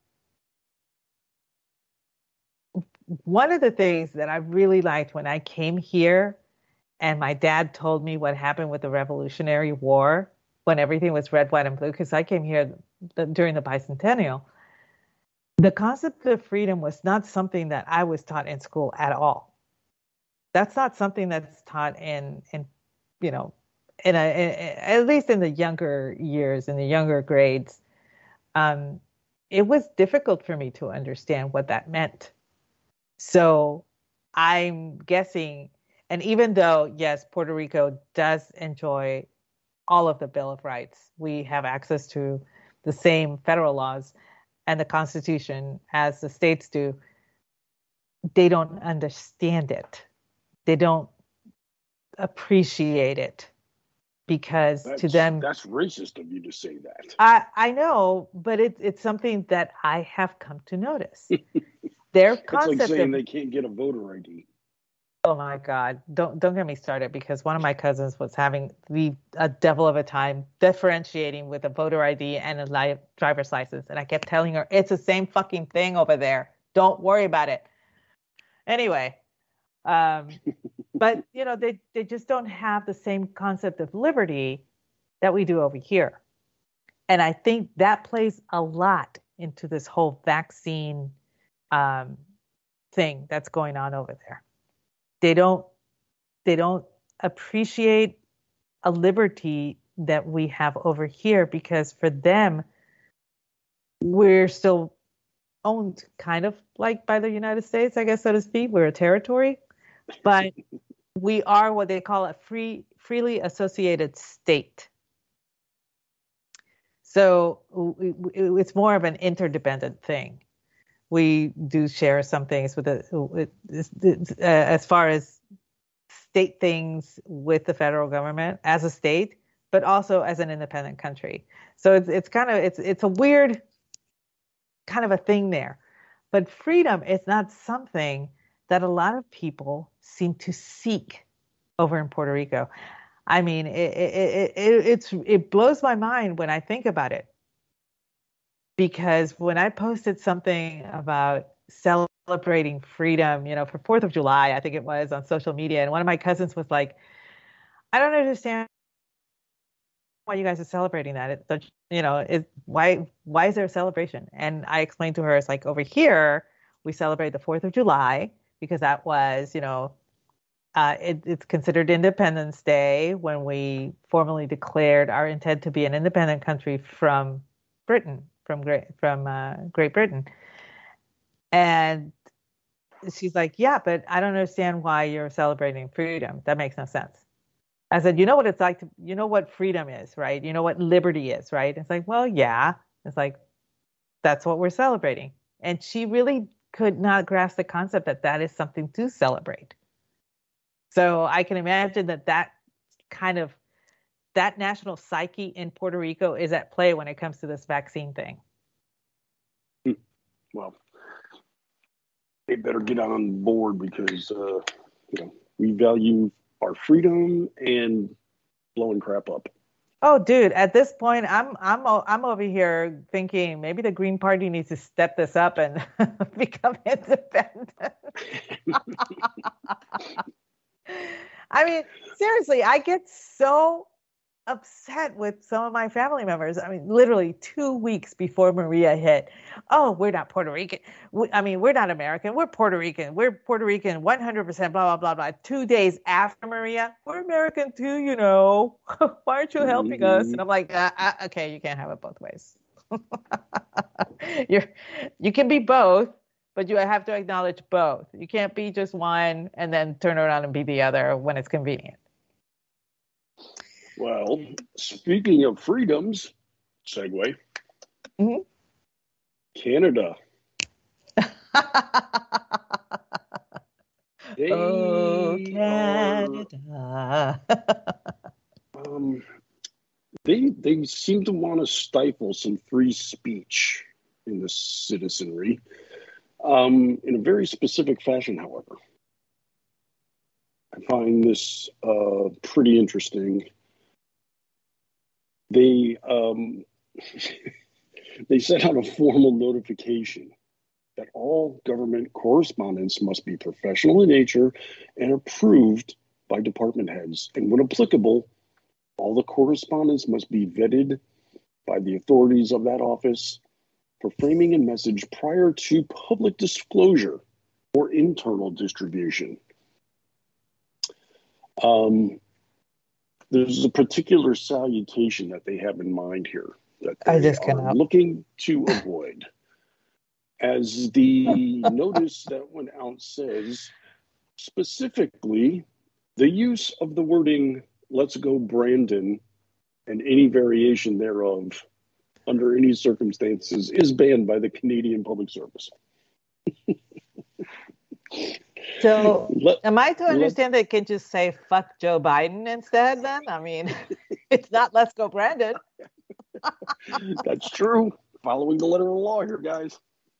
one of the things that I really liked when I came here and my dad told me what happened with the Revolutionary War when everything was red, white, and blue, because I came here the, during the bicentennial, the concept of freedom was not something that I was taught in school at all. That's not something that's taught in, in you know, in, a, in at least in the younger years, in the younger grades. Um, it was difficult for me to understand what that meant. So I'm guessing, and even though, yes, Puerto Rico does enjoy all of the Bill of Rights, we have access to the same federal laws and the Constitution as the states do, they don't understand it. They don't appreciate it because that's, to them... That's racist of you to say that. I, I know, but it, it's something that I have come to notice. Their concept It's like saying of, they can't get a voter I D. Oh my God! Don't don't get me started, because one of my cousins was having the a devil of a time differentiating with a voter I D and a li- driver's license, and I kept telling her it's the same fucking thing over there. Don't worry about it. Anyway, um, but you know they they just don't have the same concept of liberty that we do over here, and I think that plays a lot into this whole vaccine um, thing that's going on over there. They don't they don't appreciate a liberty that we have over here, because for them, we're still owned kind of like by the United States, I guess, so to speak. We're a territory, but we are what they call a free, freely associated state. So it's more of an interdependent thing. We do share some things with the, with, uh, as far as state things with the federal government as a state, but also as an independent country. So it's it's kind of it's it's a weird kind of a thing there. But freedom is not something that a lot of people seem to seek over in Puerto Rico. I mean, it it it it's it blows my mind when I think about it. Because when I posted something about celebrating freedom, you know, for fourth of July, I think it was, on social media, and one of my cousins was like, I don't understand why you guys are celebrating that. It, you know, it, why why is there a celebration? And I explained to her, it's like, over here, we celebrate the fourth of July because that was, you know, uh, it, it's considered Independence Day when we formally declared our intent to be an independent country from Britain. From Great from uh, Great Britain, and she's like, "Yeah, but I don't understand why you're celebrating freedom. That makes no sense." I said, "You know what it's like to, you know what freedom is, right? You know what liberty is, right?" It's like, "Well, yeah." It's like, that's what we're celebrating, and she really could not grasp the concept that that is something to celebrate. So I can imagine that that kind of that national psyche in Puerto Rico is at play when it comes to this vaccine thing. Well, they better get on board because, uh, you know, we value our freedom and blowing crap up. Oh, dude, at this point, I'm I'm I'm over here thinking maybe the Green Party needs to step this up and become independent. I mean, seriously, I get so upset with some of my family members. I mean, literally two weeks before Maria hit. Oh, we're not Puerto Rican. We, I mean, we're not American. We're Puerto Rican. We're Puerto Rican, one hundred percent, blah, blah, blah, blah. Two days after Maria, we're American too, you know. Why aren't you helping Mm-hmm. us? And I'm like, uh, uh, okay, you can't have it both ways. You're, you can be both, but you have to acknowledge both. You can't be just one and then turn around and be the other when it's convenient. Well, speaking of freedoms, segue, Mm-hmm. Canada. They Oh, are, Canada. um, they they seem to want to stifle some free speech in the citizenry, um, in a very specific fashion, however. I find this uh, pretty interesting. They um, they sent out a formal notification that all government correspondence must be professional in nature and approved by department heads. And when applicable, all the correspondence must be vetted by the authorities of that office for framing a message prior to public disclosure or internal distribution. Um, there's a particular salutation that they have in mind here that they I just are cannot. looking to avoid. As the notice that went out says, specifically, the use of the wording, let's go Brandon, and any variation thereof under any circumstances is banned by the Canadian Public Service. So, Let- am I to let- understand that it can just say fuck Joe Biden instead then? I mean, it's not let's go Brandon. That's true. Following the letter of the law here, guys.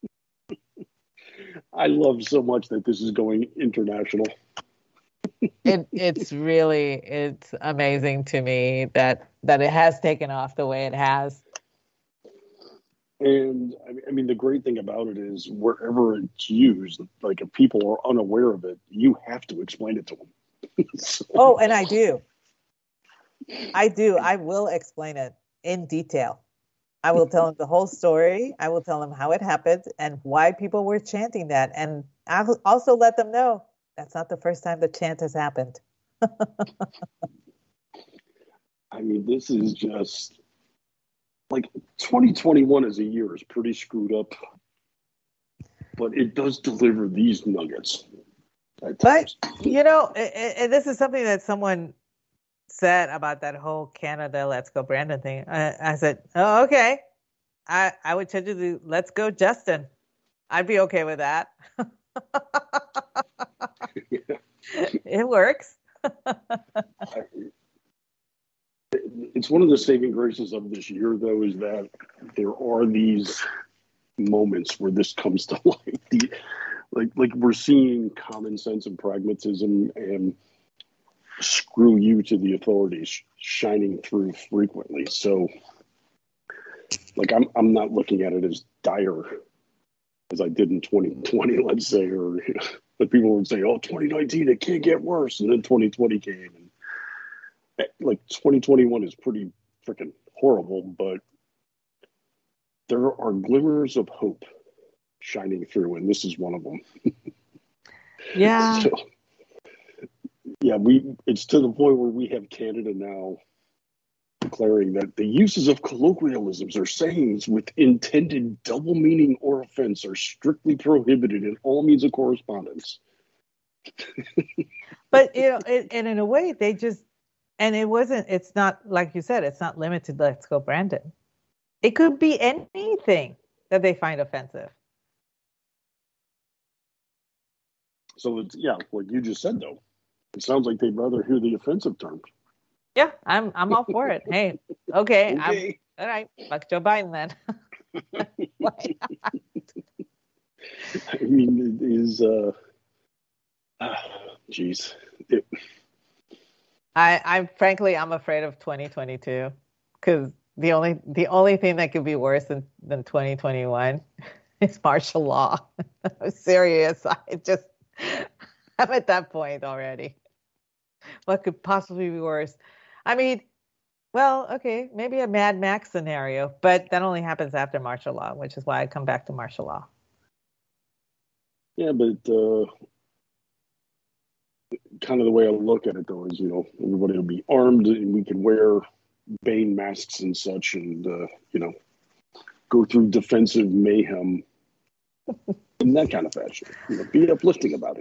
I love so much that this is going international. It it's really it's amazing to me that that it has taken off the way it has. And I mean, I mean, the great thing about it is wherever it's used, like if people are unaware of it, you have to explain it to them. So, Oh, and I do. I do. I will explain it in detail. I will tell them the whole story. I will tell them how it happened and why people were chanting that. And I'll also let them know that's not the first time the chant has happened. I mean, this is just like twenty twenty-one as a year is pretty screwed up, but it does deliver these nuggets at But, times. you know, it, it, this is something that someone said about that whole Canada Let's Go Brandon thing. I, I said, oh, okay. I, I would change it to Let's Go Justin. I'd be okay with that. It works. It's one of the saving graces of this year, though, is that there are these moments where this comes to light. The, like, like we're seeing common sense and pragmatism and screw you to the authorities shining through frequently. So, like, I'm I'm not looking at it as dire as I did in twenty twenty, let's say, or you know, but people would say, "Oh, twenty nineteen, it can't get worse," and then twenty twenty came, and like twenty twenty-one is pretty freaking horrible, but there are glimmers of hope shining through, and this is one of them. Yeah. So, yeah, we it's to the point where we have Canada now declaring that the uses of colloquialisms or sayings with intended double meaning or offense are strictly prohibited in all means of correspondence. But, you know, it, and in a way, they just, and it wasn't, it's not, like you said, it's not limited to Let's Go Brandon. It could be anything that they find offensive. So, it's, yeah, what you just said, though, it sounds like they'd rather hear the offensive terms. Yeah, I'm I'm all for it. Hey, okay, Okay. I'm, all right, fuck Joe Biden then. I mean, it is, uh, jeez. It, I I'm frankly I'm afraid of twenty twenty-two because the only the only thing that could be worse than than twenty twenty-one is martial law. I'm serious. I just I'm at that point already. What could possibly be worse? I mean, Well, okay, maybe a Mad Max scenario, but that only happens after martial law, which is why I come back to martial law. Yeah, but uh, kind of the way I look at it, though, is, you know, everybody will be armed and we can wear Bane masks and such and, uh, you know, go through defensive mayhem in that kind of fashion. You know, be uplifting about it.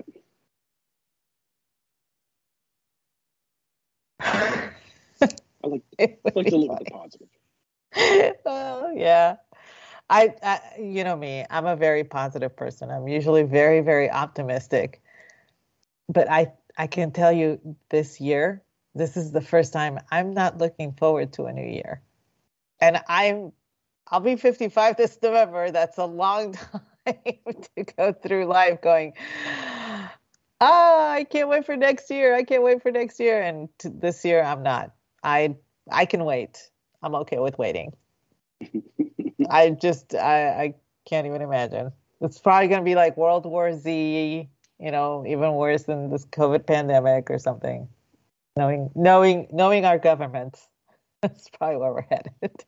I like, I like to look at the positive. Oh, yeah. I, I, you know me, I'm a very positive person. I'm usually very, very optimistic. But I, I can tell you this year, this is the first time I'm not looking forward to a new year. And I'm, I'll be fifty-five this November. That's a long time to go through life going, ah, I can't wait for next year. I can't wait for next year. And t- this year I'm not. I, I can wait. I'm okay with waiting. I just, I, I can't even imagine. It's probably going to be like World War Z, you know, even worse than this COVID pandemic or something. Knowing, knowing, knowing our governments, that's probably where we're headed.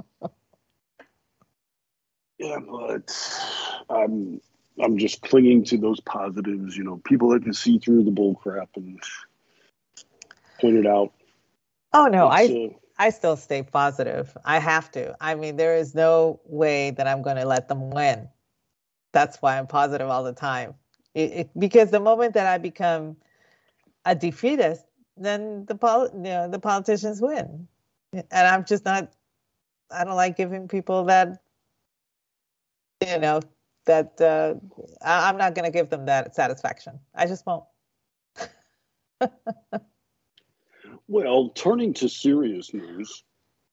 Yeah, but I'm, I'm just clinging to those positives, you know, people that can see through the bull crap and point it out. Oh, no, I, uh, I still stay positive. I have to. I mean, there is no way that I'm going to let them win. That's why I'm positive all the time. It, it, because the moment that I become a defeatist, then the pol- you know, the politicians win. And I'm just not, I don't like giving people that, you know, that uh, I, I'm not going to give them that satisfaction. I just won't. Well, turning to serious news,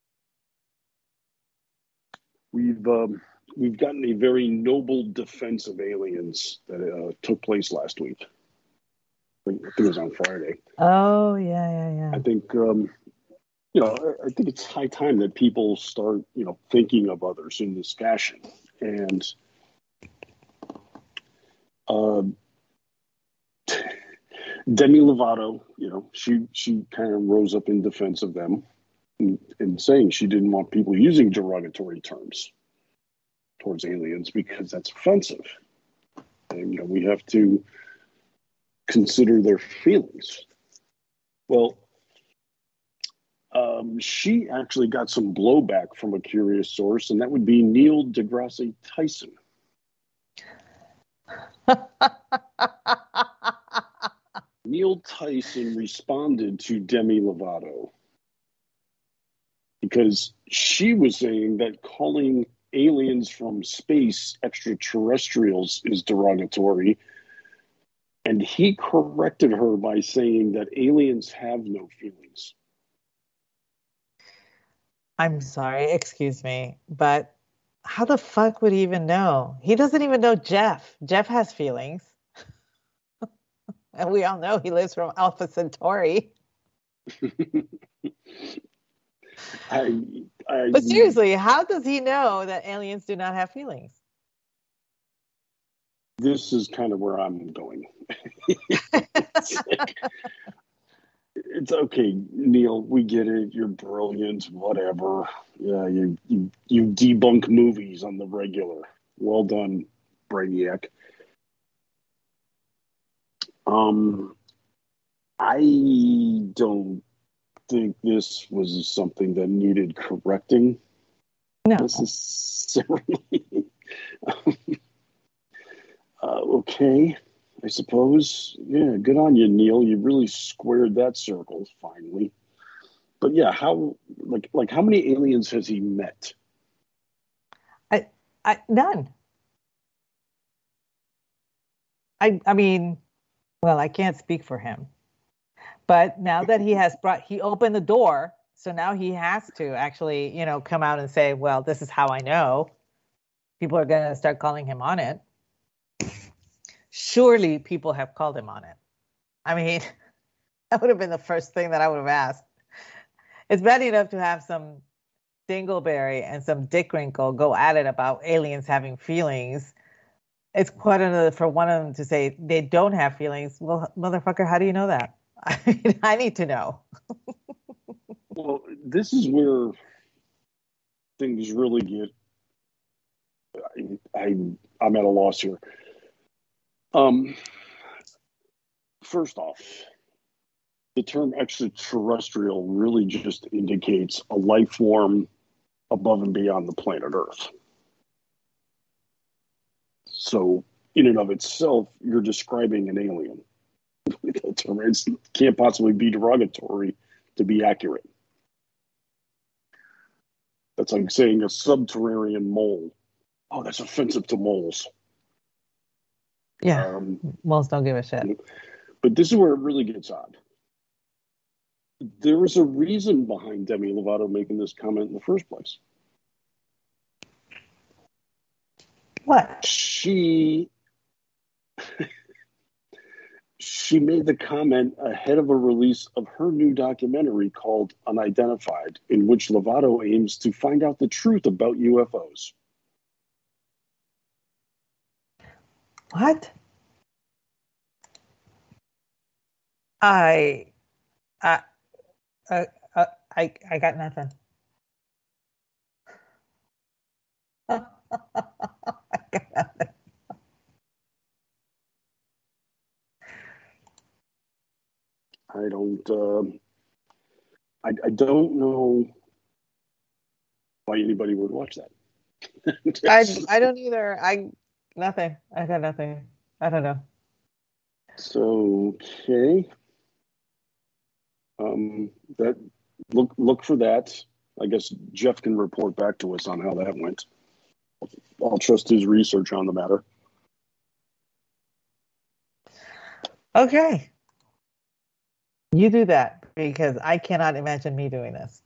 we've um, we've gotten a very noble defense of aliens that uh, took place last week. I think, I think it was on Friday. Oh, yeah, yeah, yeah. I think, um, you know, I, I think it's high time that people start, you know, thinking of others in this fashion. And uh, Demi Lovato, you know, she she kind of rose up in defense of them and, and saying she didn't want people using derogatory terms towards aliens because that's offensive. And, you know, we have to consider their feelings. Well, um, she actually got some blowback from a curious source, and that would be Neil deGrasse Tyson. Neil Tyson responded to Demi Lovato because she was saying that calling aliens from space extraterrestrials is derogatory. And he corrected her by saying that aliens have no feelings. I'm sorry, excuse me, but how the fuck would he even know? He doesn't even know Jeff. Jeff has feelings. And we all know he lives from Alpha Centauri. I, I, but seriously, how does he know that aliens do not have feelings? This is kind of where I'm going. it's, like, it's okay, Neil. We get it. You're brilliant. Whatever. Yeah, you, you you debunk movies on the regular. Well done, Brainiac. Um, I don't think this was something that needed correcting. No. Necessarily. uh, okay, I suppose. Yeah, good on you, Neil. You really squared that circle finally. But yeah, how like like how many aliens has he met? I, I none. I I mean, well, I can't speak for him. But now that he has brought, he opened the door, so now he has to actually, you know, come out and say, well, this is how I know. People are going to start calling him on it. Surely people have called him on it. I mean, that would have been the first thing that I would have asked. It's bad enough to have some Dingleberry and some Dick Wrinkle go at it about aliens having feelings. It's quite another for one of them to say they don't have feelings. Well, motherfucker, how do you know that? I mean, I need to know. Well, this is where things really get. I, I I'm at a loss here. Um, first off, the term extraterrestrial really just indicates a life form above and beyond the planet Earth. So, in and of itself, you're describing an alien. The term it can't possibly be derogatory to be accurate. That's like saying a subterranean mole. Oh, that's offensive to moles. Yeah, um, moles don't give a shit. But this is where it really gets odd. There was a reason behind Demi Lovato making this comment in the first place. What? She she made the comment ahead of a release of her new documentary called Unidentified, in which Lovato aims to find out the truth about U F Os. What? I, I, uh, uh, I, I got nothing. I got nothing. I don't. Uh, I, I don't know why anybody would watch that. I, I don't either. I nothing. I got nothing. I don't know. So okay. Um, that look look for that. I guess Jeff can report back to us on how that went. I'll trust his research on the matter. Okay. You do that because I cannot imagine me doing this.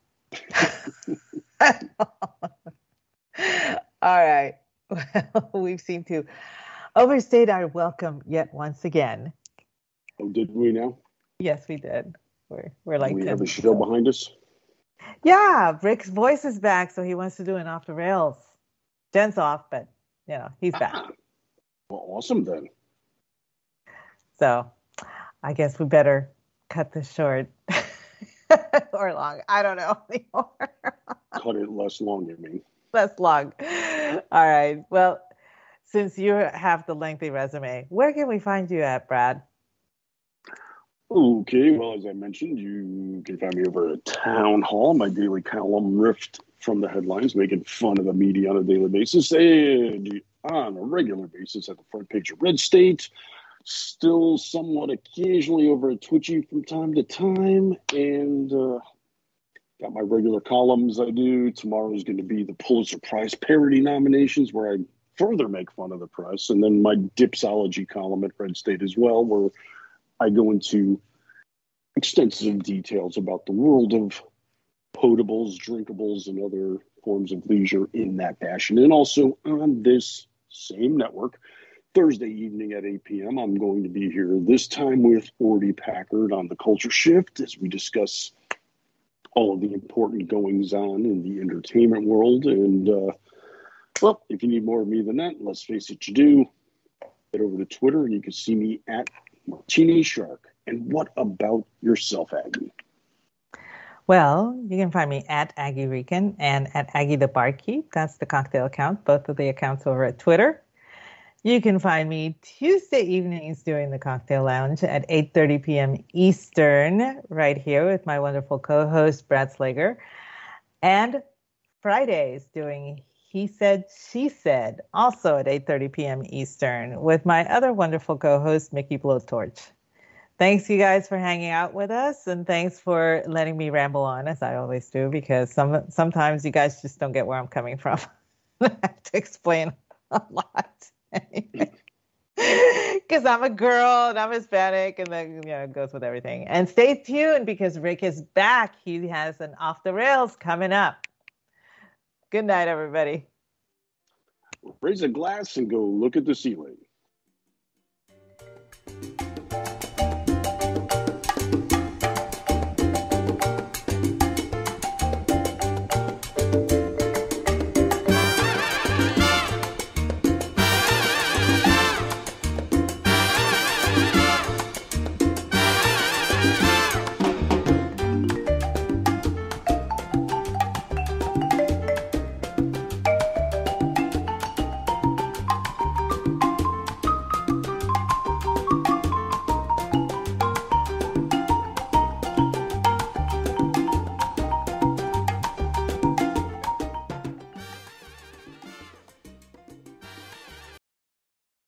All right. Well, we've seemed to overstayed our welcome yet once again. Oh, did we now? Yes, we did. We're we're like we ten, have a show so. behind us. Yeah, Rick's voice is back, so he wants to do an off the rails. Jen's off, but you know he's back. Ah, well, awesome then. So, I guess we better cut this short or long. I don't know anymore. Cut it less long, you mean? Less long. All right. Well, since you have the lengthy resume, where can we find you at, Brad? Okay, well, as I mentioned, you can find me over at Town Hall, my daily column riffed from the headlines, making fun of the media on a daily basis, and on a regular basis at the front page of Red State, still somewhat occasionally over at Twitchy from time to time, and uh, got my regular columns I do. Tomorrow is going to be the Pulitzer Prize parody nominations, where I further make fun of the press, and then my Dipsology column at Red State as well, where I go into extensive details about the world of potables, drinkables, and other forms of leisure in that fashion. And also on this same network, Thursday evening at eight p.m., I'm going to be here this time with Ordy Packard on The Culture Shift as we discuss all of the important goings-on in the entertainment world. And, uh, well, if you need more of me than that, let's face it, you do. Head over to Twitter and you can see me at Martini Shark. And what about yourself, Aggie? Well, you can find me at Aggie Rican and at Aggie the Barkeep. That's the cocktail account, both of the accounts over at Twitter. You can find me Tuesday evenings during the Cocktail Lounge at eight thirty p.m. Eastern, right here with my wonderful co-host, Brad Slager. And Fridays doing He Said, She Said, also at eight thirty p.m. Eastern, with my other wonderful co-host, Mickey Blowtorch. Thanks, you guys, for hanging out with us, and thanks for letting me ramble on, as I always do, because some sometimes you guys just don't get where I'm coming from. I have to explain a lot. Because I'm a girl and I'm Hispanic, and then, you know, it goes with everything. And stay tuned, because Rick is back. He has an Off the Rails coming up. Good night, everybody. Raise a glass and go look at the ceiling.